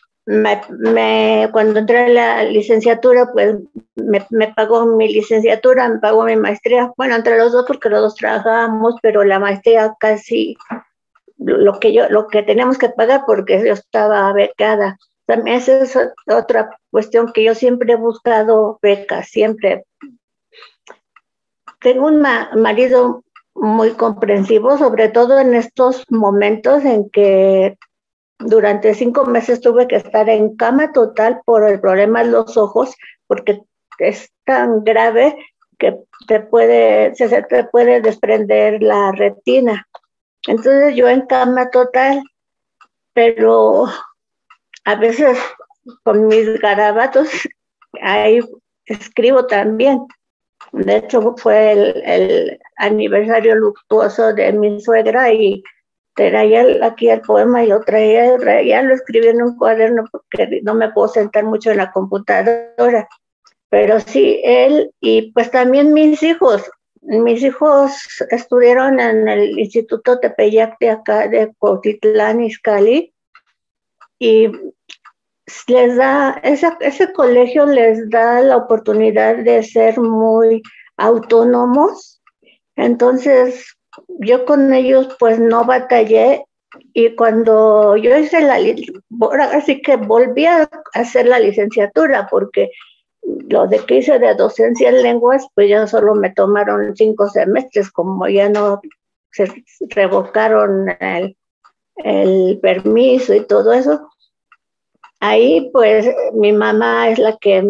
Cuando entré a la licenciatura, pues me pagó mi licenciatura, me pagó mi maestría. Bueno, entre los dos, porque los dos trabajábamos, pero la maestría casi lo que teníamos que pagar, porque yo estaba becada. También esa es otra cuestión que yo siempre he buscado becas, siempre. Tengo un marido muy comprensivo, sobre todo en estos momentos en que durante 5 meses tuve que estar en cama total por el problema de los ojos, porque es tan grave que se te puede desprender la retina. Entonces yo en cama total, pero a veces con mis garabatos ahí escribo también. De hecho fue el aniversario luctuoso de mi suegra y traía aquí el poema y lo traía, lo escribí en un cuaderno porque no me puedo sentar mucho en la computadora. Pero sí, él y pues también mis hijos estudiaron en el Instituto Tepeyac de acá, de Cuautitlán, Izcalli, y ese colegio les da la oportunidad de ser muy autónomos. Entonces, yo con ellos pues no batallé, y cuando yo hice así que volví a hacer la licenciatura, porque lo de que hice de docencia en lenguas, pues ya solo me tomaron 5 semestres, como ya no se revocaron el permiso y todo eso. Ahí pues mi mamá es la que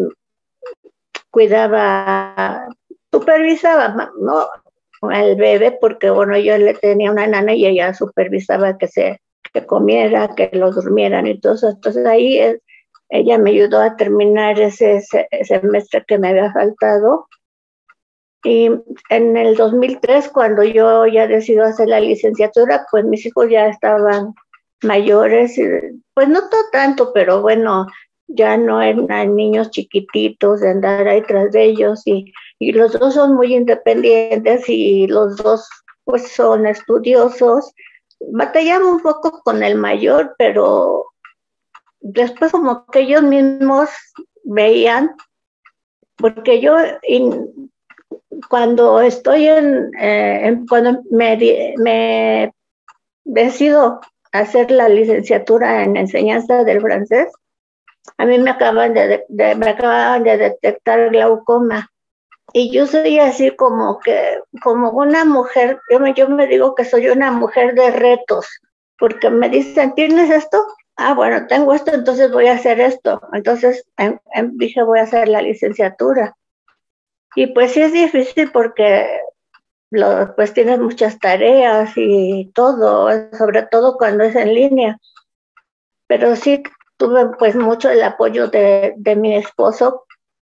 cuidaba, supervisaba, ¿no? Al bebé, porque bueno, yo le tenía una nana y ella supervisaba que comiera, que lo durmieran y todo eso. Entonces ahí ella me ayudó a terminar ese semestre que me había faltado. Y en el 2003, cuando yo ya decidí hacer la licenciatura, pues mis hijos ya estaban mayores, pues no tanto, pero bueno, ya no eran niños chiquititos de andar ahí tras de ellos, y los dos son muy independientes y los dos pues son estudiosos. Batallaba un poco con el mayor, pero después como que ellos mismos veían, porque yo cuando estoy cuando me decido hacer la licenciatura en enseñanza del francés, a mí me acaban de detectar glaucoma. Y yo soy así como una mujer, yo me digo que soy una mujer de retos, porque me dicen, ¿tienes esto? Ah, bueno, tengo esto, entonces voy a hacer esto. Entonces dije, voy a hacer la licenciatura. Y pues sí es difícil porque pues tienes muchas tareas y todo, sobre todo cuando es en línea. Pero sí tuve pues mucho el apoyo de mi esposo,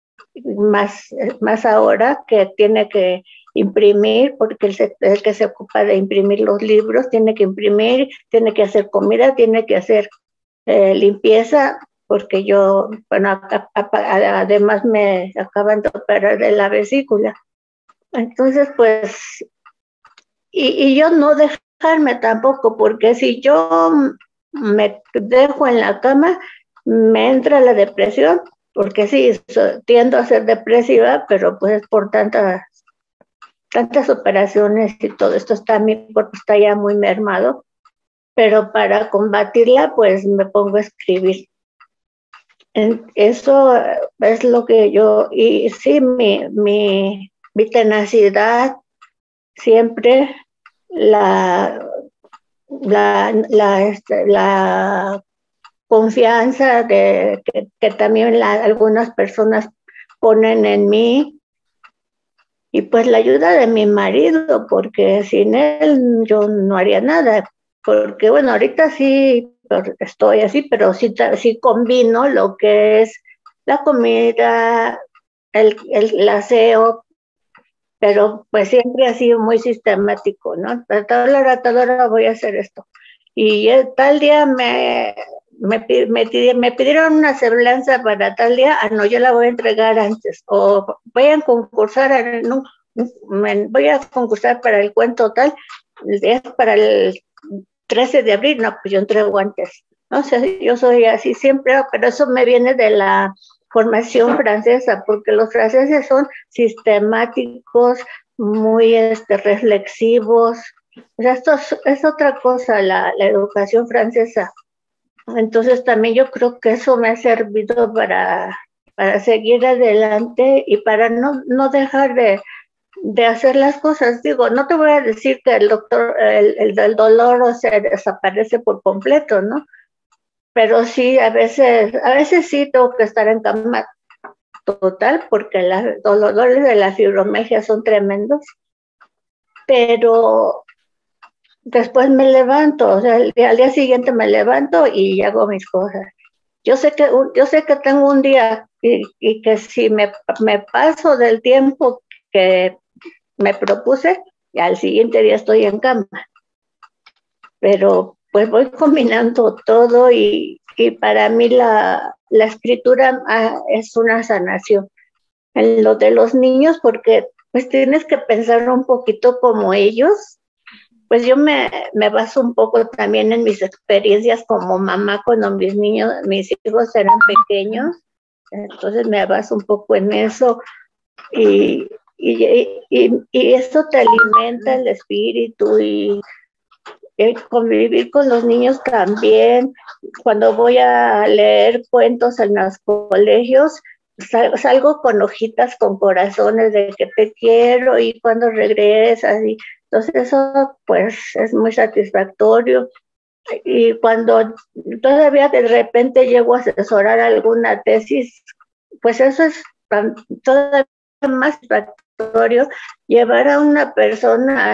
más ahora que tiene que imprimir, porque el que se ocupa de imprimir los libros, tiene que imprimir, tiene que hacer comida, tiene que hacer limpieza, porque yo, bueno, además me acaban de operar de la vesícula. Entonces, pues, y yo no dejarme tampoco, porque si yo me dejo en la cama, me entra la depresión, porque sí, tiendo a ser depresiva, pero pues por tantas operaciones y todo esto, mi cuerpo está ya muy mermado, pero para combatirla, pues me pongo a escribir. Eso es lo que y sí, mi tenacidad, siempre la, la confianza que también algunas personas ponen en mí, y pues la ayuda de mi marido, porque sin él yo no haría nada, porque bueno, ahorita sí estoy así, pero sí combino lo que es la comida, el aseo, pero pues siempre ha sido muy sistemático, ¿no? A tal hora voy a hacer esto. Y tal día me pidieron una semblanza para tal día, no, yo la voy a entregar antes, o voy a concursar, voy a concursar para el cuento tal, es para el 13 de abril, no, pues yo entrego antes. No sé, yo soy así siempre, pero eso me viene de la formación francesa, porque los franceses son sistemáticos, muy reflexivos. O sea, esto es otra cosa, la educación francesa. Entonces también yo creo que eso me ha servido para seguir adelante y para no dejar de hacer las cosas. Digo, no te voy a decir que el dolor, o sea, desaparece por completo, ¿no? Pero sí, a veces sí tengo que estar en cama total, porque los dolores de la fibromialgia son tremendos, pero después me levanto, o sea, al día siguiente me levanto y hago mis cosas. Yo sé que tengo un día y que si me paso del tiempo que me propuse, y al siguiente día estoy en cama. Pero pues voy combinando todo, y para mí la escritura es una sanación. En lo de los niños, porque pues tienes que pensar un poquito como ellos. Pues yo me baso un poco también en mis experiencias como mamá cuando mis hijos eran pequeños. Entonces me baso un poco en eso, y y esto te alimenta el espíritu y convivir con los niños también. Cuando voy a leer cuentos en los colegios, salgo con hojitas con corazones de que te quiero y cuando regresas. Y entonces eso pues es muy satisfactorio. Y cuando todavía de repente llego a asesorar alguna tesis, pues eso es todavía más satisfactorio, llevar a una persona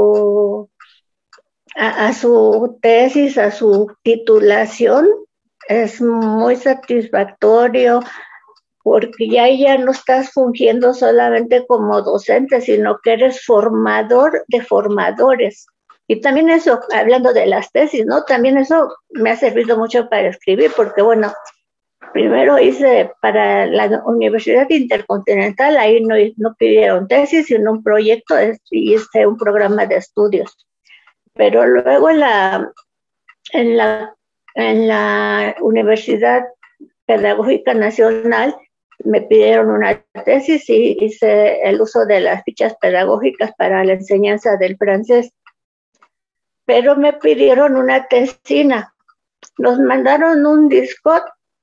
a su tesis, a su titulación, es muy satisfactorio porque ya no estás fungiendo solamente como docente, sino que eres formador de formadores. Y también eso, hablando de las tesis, ¿no? También eso me ha servido mucho para escribir, porque bueno, primero hice para la Universidad Intercontinental, ahí no pidieron tesis, sino un proyecto, y hice un programa de estudios. Pero luego en la Universidad Pedagógica Nacional me pidieron una tesis y hice el uso de las fichas pedagógicas para la enseñanza del francés. Pero me pidieron una tesina. Nos mandaron un disco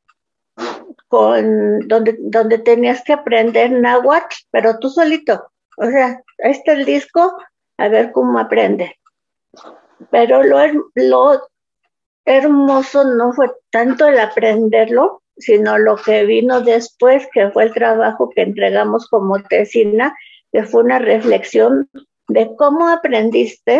donde tenías que aprender náhuatl, pero tú solito. O sea, ahí está el disco, a ver cómo aprende. Pero lo hermoso no fue tanto el aprenderlo, sino lo que vino después, que fue el trabajo que entregamos como tesina, que fue una reflexión de cómo aprendiste,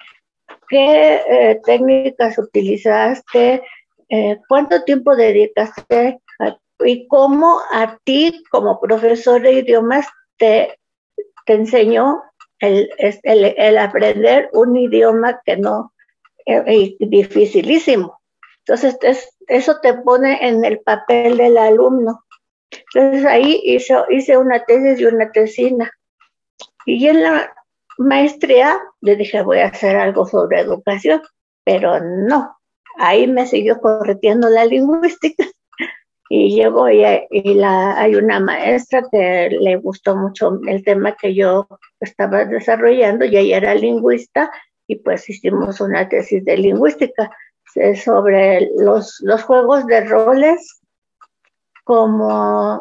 qué técnicas utilizaste, cuánto tiempo dedicaste y cómo a ti como profesor de idiomas te enseñó el aprender un idioma que no dificilísimo. Entonces, eso te pone en el papel del alumno. Entonces, ahí hice una tesis y una tesina. Y en la maestría le dije, voy a hacer algo sobre educación, pero no. Ahí me siguió correteando la lingüística. Y llegó hay una maestra que le gustó mucho el tema que yo estaba desarrollando, y ella era lingüista, y pues hicimos una tesis de lingüística sobre los juegos de roles como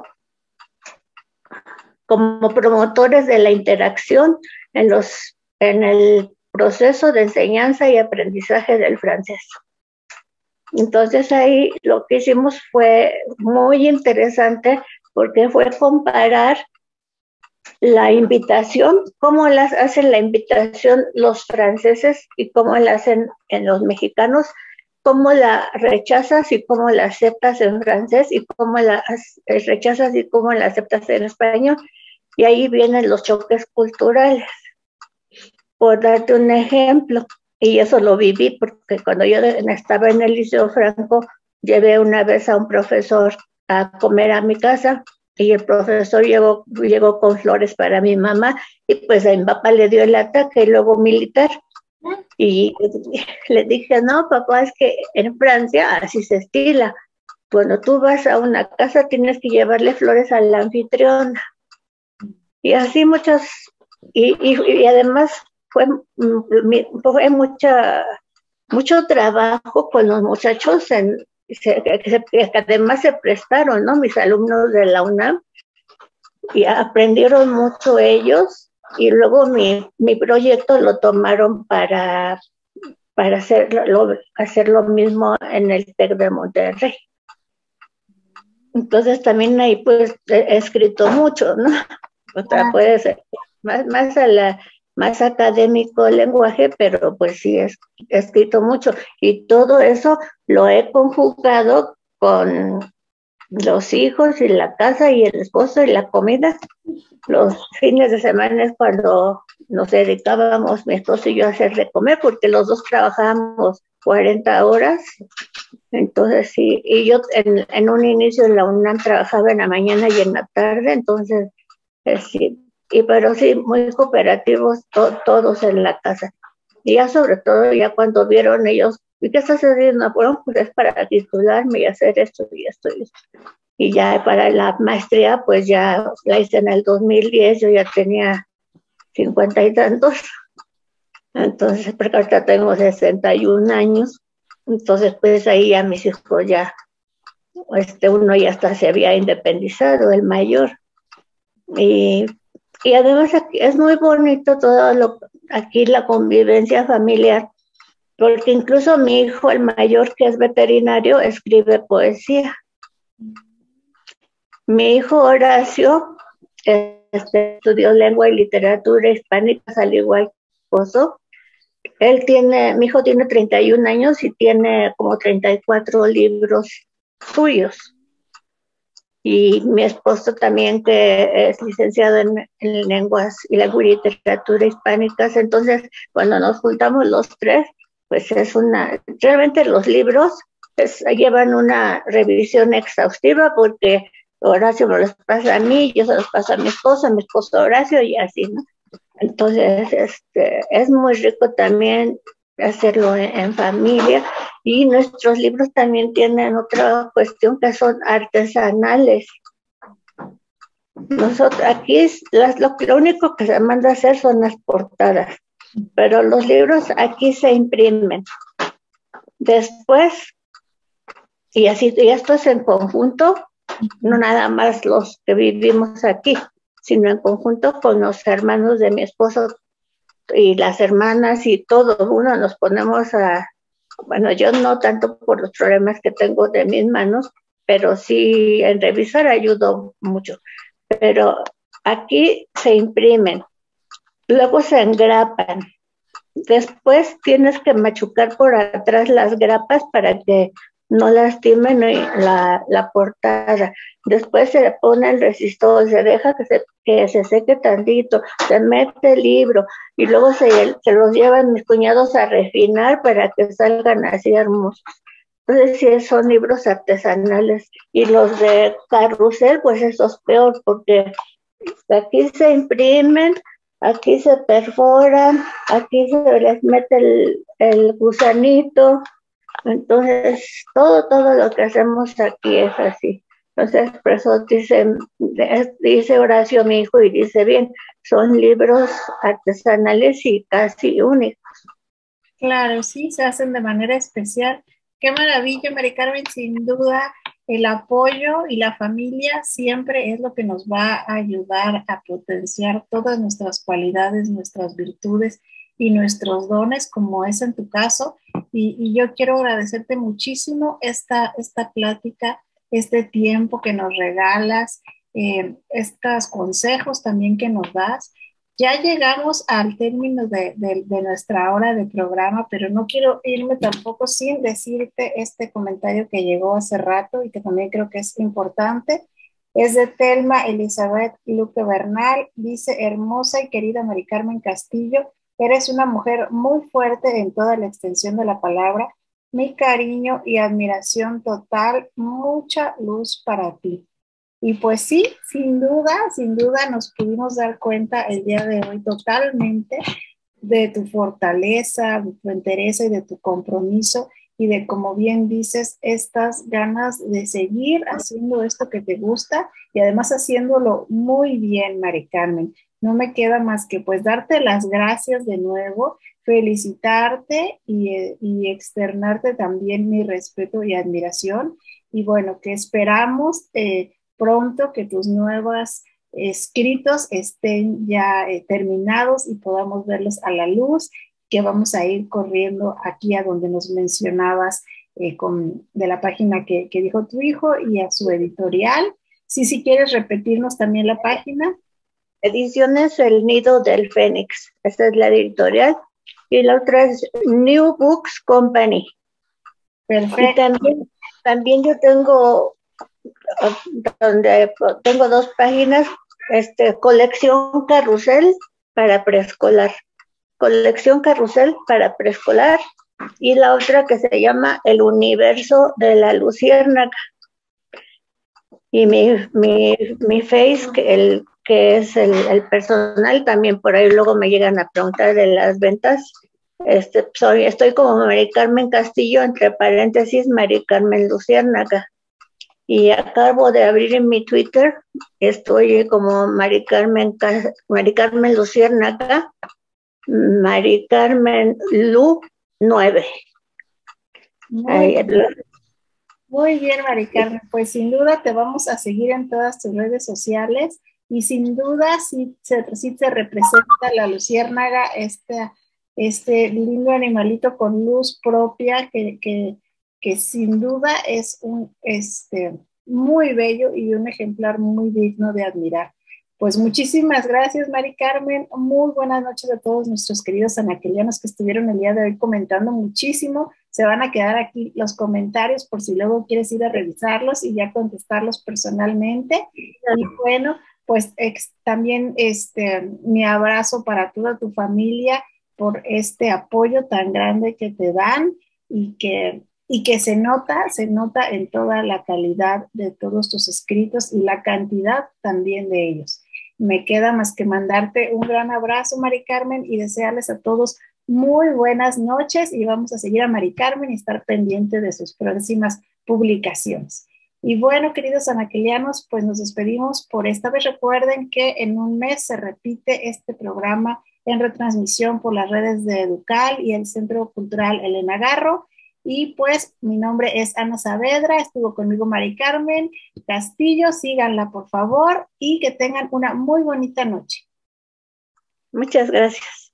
promotores de la interacción en el proceso de enseñanza y aprendizaje del francés. Entonces ahí lo que hicimos fue muy interesante porque fue comparar la invitación, cómo las hacen la invitación los franceses y cómo la hacen en los mexicanos, cómo la rechazas y cómo la aceptas en francés y cómo la rechazas y cómo la aceptas en español. Y ahí vienen los choques culturales. Por darte un ejemplo, y eso lo viví porque cuando yo estaba en el Liceo Franco, llevé una vez a un profesor a comer a mi casa y el profesor llegó con flores para mi mamá y pues a mi papá le dio el ataque y luego militar. Y le dije, no, papá, es que en Francia así se estila. Cuando tú vas a una casa tienes que llevarle flores a la anfitriona. Y así y además fue mucho trabajo con los muchachos que además se prestaron, ¿no? Mis alumnos de la UNAM, y aprendieron mucho ellos, y luego mi proyecto lo tomaron para hacer lo mismo en el TEC de Monterrey. Entonces también ahí pues he escrito mucho, ¿no? O sea, puede ser más académico el lenguaje, pero pues sí he escrito mucho. Y todo eso lo he conjugado con los hijos y la casa y el esposo y la comida. Los fines de semana es cuando nos dedicábamos, mi esposo y yo, a hacer de comer, porque los dos trabajábamos 40 horas. Entonces sí, y yo en un inicio en la UNAM trabajaba en la mañana y en la tarde, entonces sí, pero sí, muy cooperativos todos en la casa. Y ya sobre todo, ya cuando vieron ellos, ¿y qué estás haciendo? Bueno, pues es para titularme y hacer esto y esto y esto. Y ya para la maestría, pues ya la hice en el 2010, yo ya tenía 50 y tantos. Entonces, porque ahorita tengo 61 años. Entonces, pues ahí ya mis hijos ya, uno ya hasta se había independizado, el mayor. Y, y además aquí es muy bonito aquí la convivencia familiar, porque incluso mi hijo, el mayor, que es veterinario, escribe poesía. Mi hijo Horacio estudió lengua y literatura hispánicas, al igual que mi esposo. Mi hijo tiene 31 años y tiene como 34 libros suyos. Y mi esposo también, que es licenciado en lenguas y literatura hispánicas. Entonces, cuando nos juntamos los tres, pues realmente los libros llevan una revisión exhaustiva, porque Horacio me los pasa a mí, yo se los paso a mi esposo a Horacio, y así, ¿no? Entonces, es muy rico también hacerlo en familia. Y nuestros libros también tienen otra cuestión, que son artesanales. Nosotros aquí lo único que se manda a hacer son las portadas, pero los libros aquí se imprimen. Después, y esto es en conjunto, no nada más los que vivimos aquí, sino en conjunto con los hermanos de mi esposo y las hermanas y todo uno nos ponemos bueno, yo no tanto por los problemas que tengo de mis manos, pero sí en revisar ayudo mucho. Pero aquí se imprimen, luego se engrapan, después tienes que machucar por atrás las grapas para que no lastimen la portada. Después se pone el resistor, se deja que se seque tantito, se mete el libro y luego se los llevan mis cuñados a refinar para que salgan así hermosos. Entonces sí, son libros artesanales. Y los de carrusel, pues eso es peor, porque aquí se imprimen, aquí se perforan, aquí se les mete el gusanito. Entonces, todo lo que hacemos aquí es así. Entonces, por eso dice Horacio, mi hijo, y dice bien, son libros artesanales y casi únicos. Claro, sí, se hacen de manera especial. Qué maravilla, Mari Carmen, sin duda el apoyo y la familia siempre es lo que nos va a ayudar a potenciar todas nuestras cualidades, nuestras virtudes y nuestros dones, como es en tu caso. Y yo quiero agradecerte muchísimo esta plática, este tiempo que nos regalas, estos consejos también que nos das. Ya llegamos al término de nuestra hora de programa, pero no quiero irme tampoco sin decirte este comentario que llegó hace rato y que también creo que es importante. Es de Telma Elizabeth Luque Bernal. Dice: hermosa y querida Mari Carmen Castillo, eres una mujer muy fuerte en toda la extensión de la palabra. Mi cariño y admiración total, mucha luz para ti. Y pues sí, sin duda nos pudimos dar cuenta el día de hoy totalmente de tu fortaleza, de tu entereza y de tu compromiso y de, como bien dices, estas ganas de seguir haciendo esto que te gusta y además haciéndolo muy bien, Mari Carmen. No me queda más que pues darte las gracias de nuevo, felicitarte y externarte también mi respeto y admiración. Y bueno, que esperamos pronto que tus nuevos escritos estén ya terminados y podamos verlos a la luz, que vamos a ir corriendo aquí a donde nos mencionabas de la página que dijo tu hijo y a su editorial. Sí, si quieres repetirnos también la página. Ediciones El Nido del Fénix, esta es la editorial, y la otra es New Books Company. Perfecto. Y también yo tengo dos páginas, colección carrusel para preescolar, y la otra que se llama El Universo de la Luciérnaga. Y mi face, que es el personal, también por ahí luego me llegan a preguntar de las ventas. Estoy como Mari Carmen Castillo, entre paréntesis, Mari Carmen Luciérnaga. Y acabo de abrir en mi Twitter, estoy como Mari Carmen Luciérnaga, Mari Carmen Lu 9. Muy bien, Mari Carmen, pues sin duda te vamos a seguir en todas tus redes sociales y sin duda sí se representa la luciérnaga, este lindo animalito con luz propia que sin duda es muy bello y un ejemplar muy digno de admirar. Pues muchísimas gracias, Mari Carmen. Muy buenas noches a todos nuestros queridos anaquelianos que estuvieron el día de hoy comentando muchísimo. Se van a quedar aquí los comentarios por si luego quieres ir a revisarlos y ya contestarlos personalmente. Y bueno, pues también mi abrazo para toda tu familia por este apoyo tan grande que te dan y que se nota en toda la calidad de todos tus escritos y la cantidad también de ellos. Me queda más que mandarte un gran abrazo, Mari Carmen, y desearles a todos muy buenas noches y vamos a seguir a Mari Carmen y estar pendiente de sus próximas publicaciones. Y bueno, queridos anaquelianos, pues nos despedimos por esta vez. Recuerden que en un mes se repite este programa en retransmisión por las redes de Educal y el Centro Cultural Elena Garro. Y pues mi nombre es Ana Saavedra, estuvo conmigo Mari Carmen Castillo, síganla por favor y que tengan una muy bonita noche. Muchas gracias.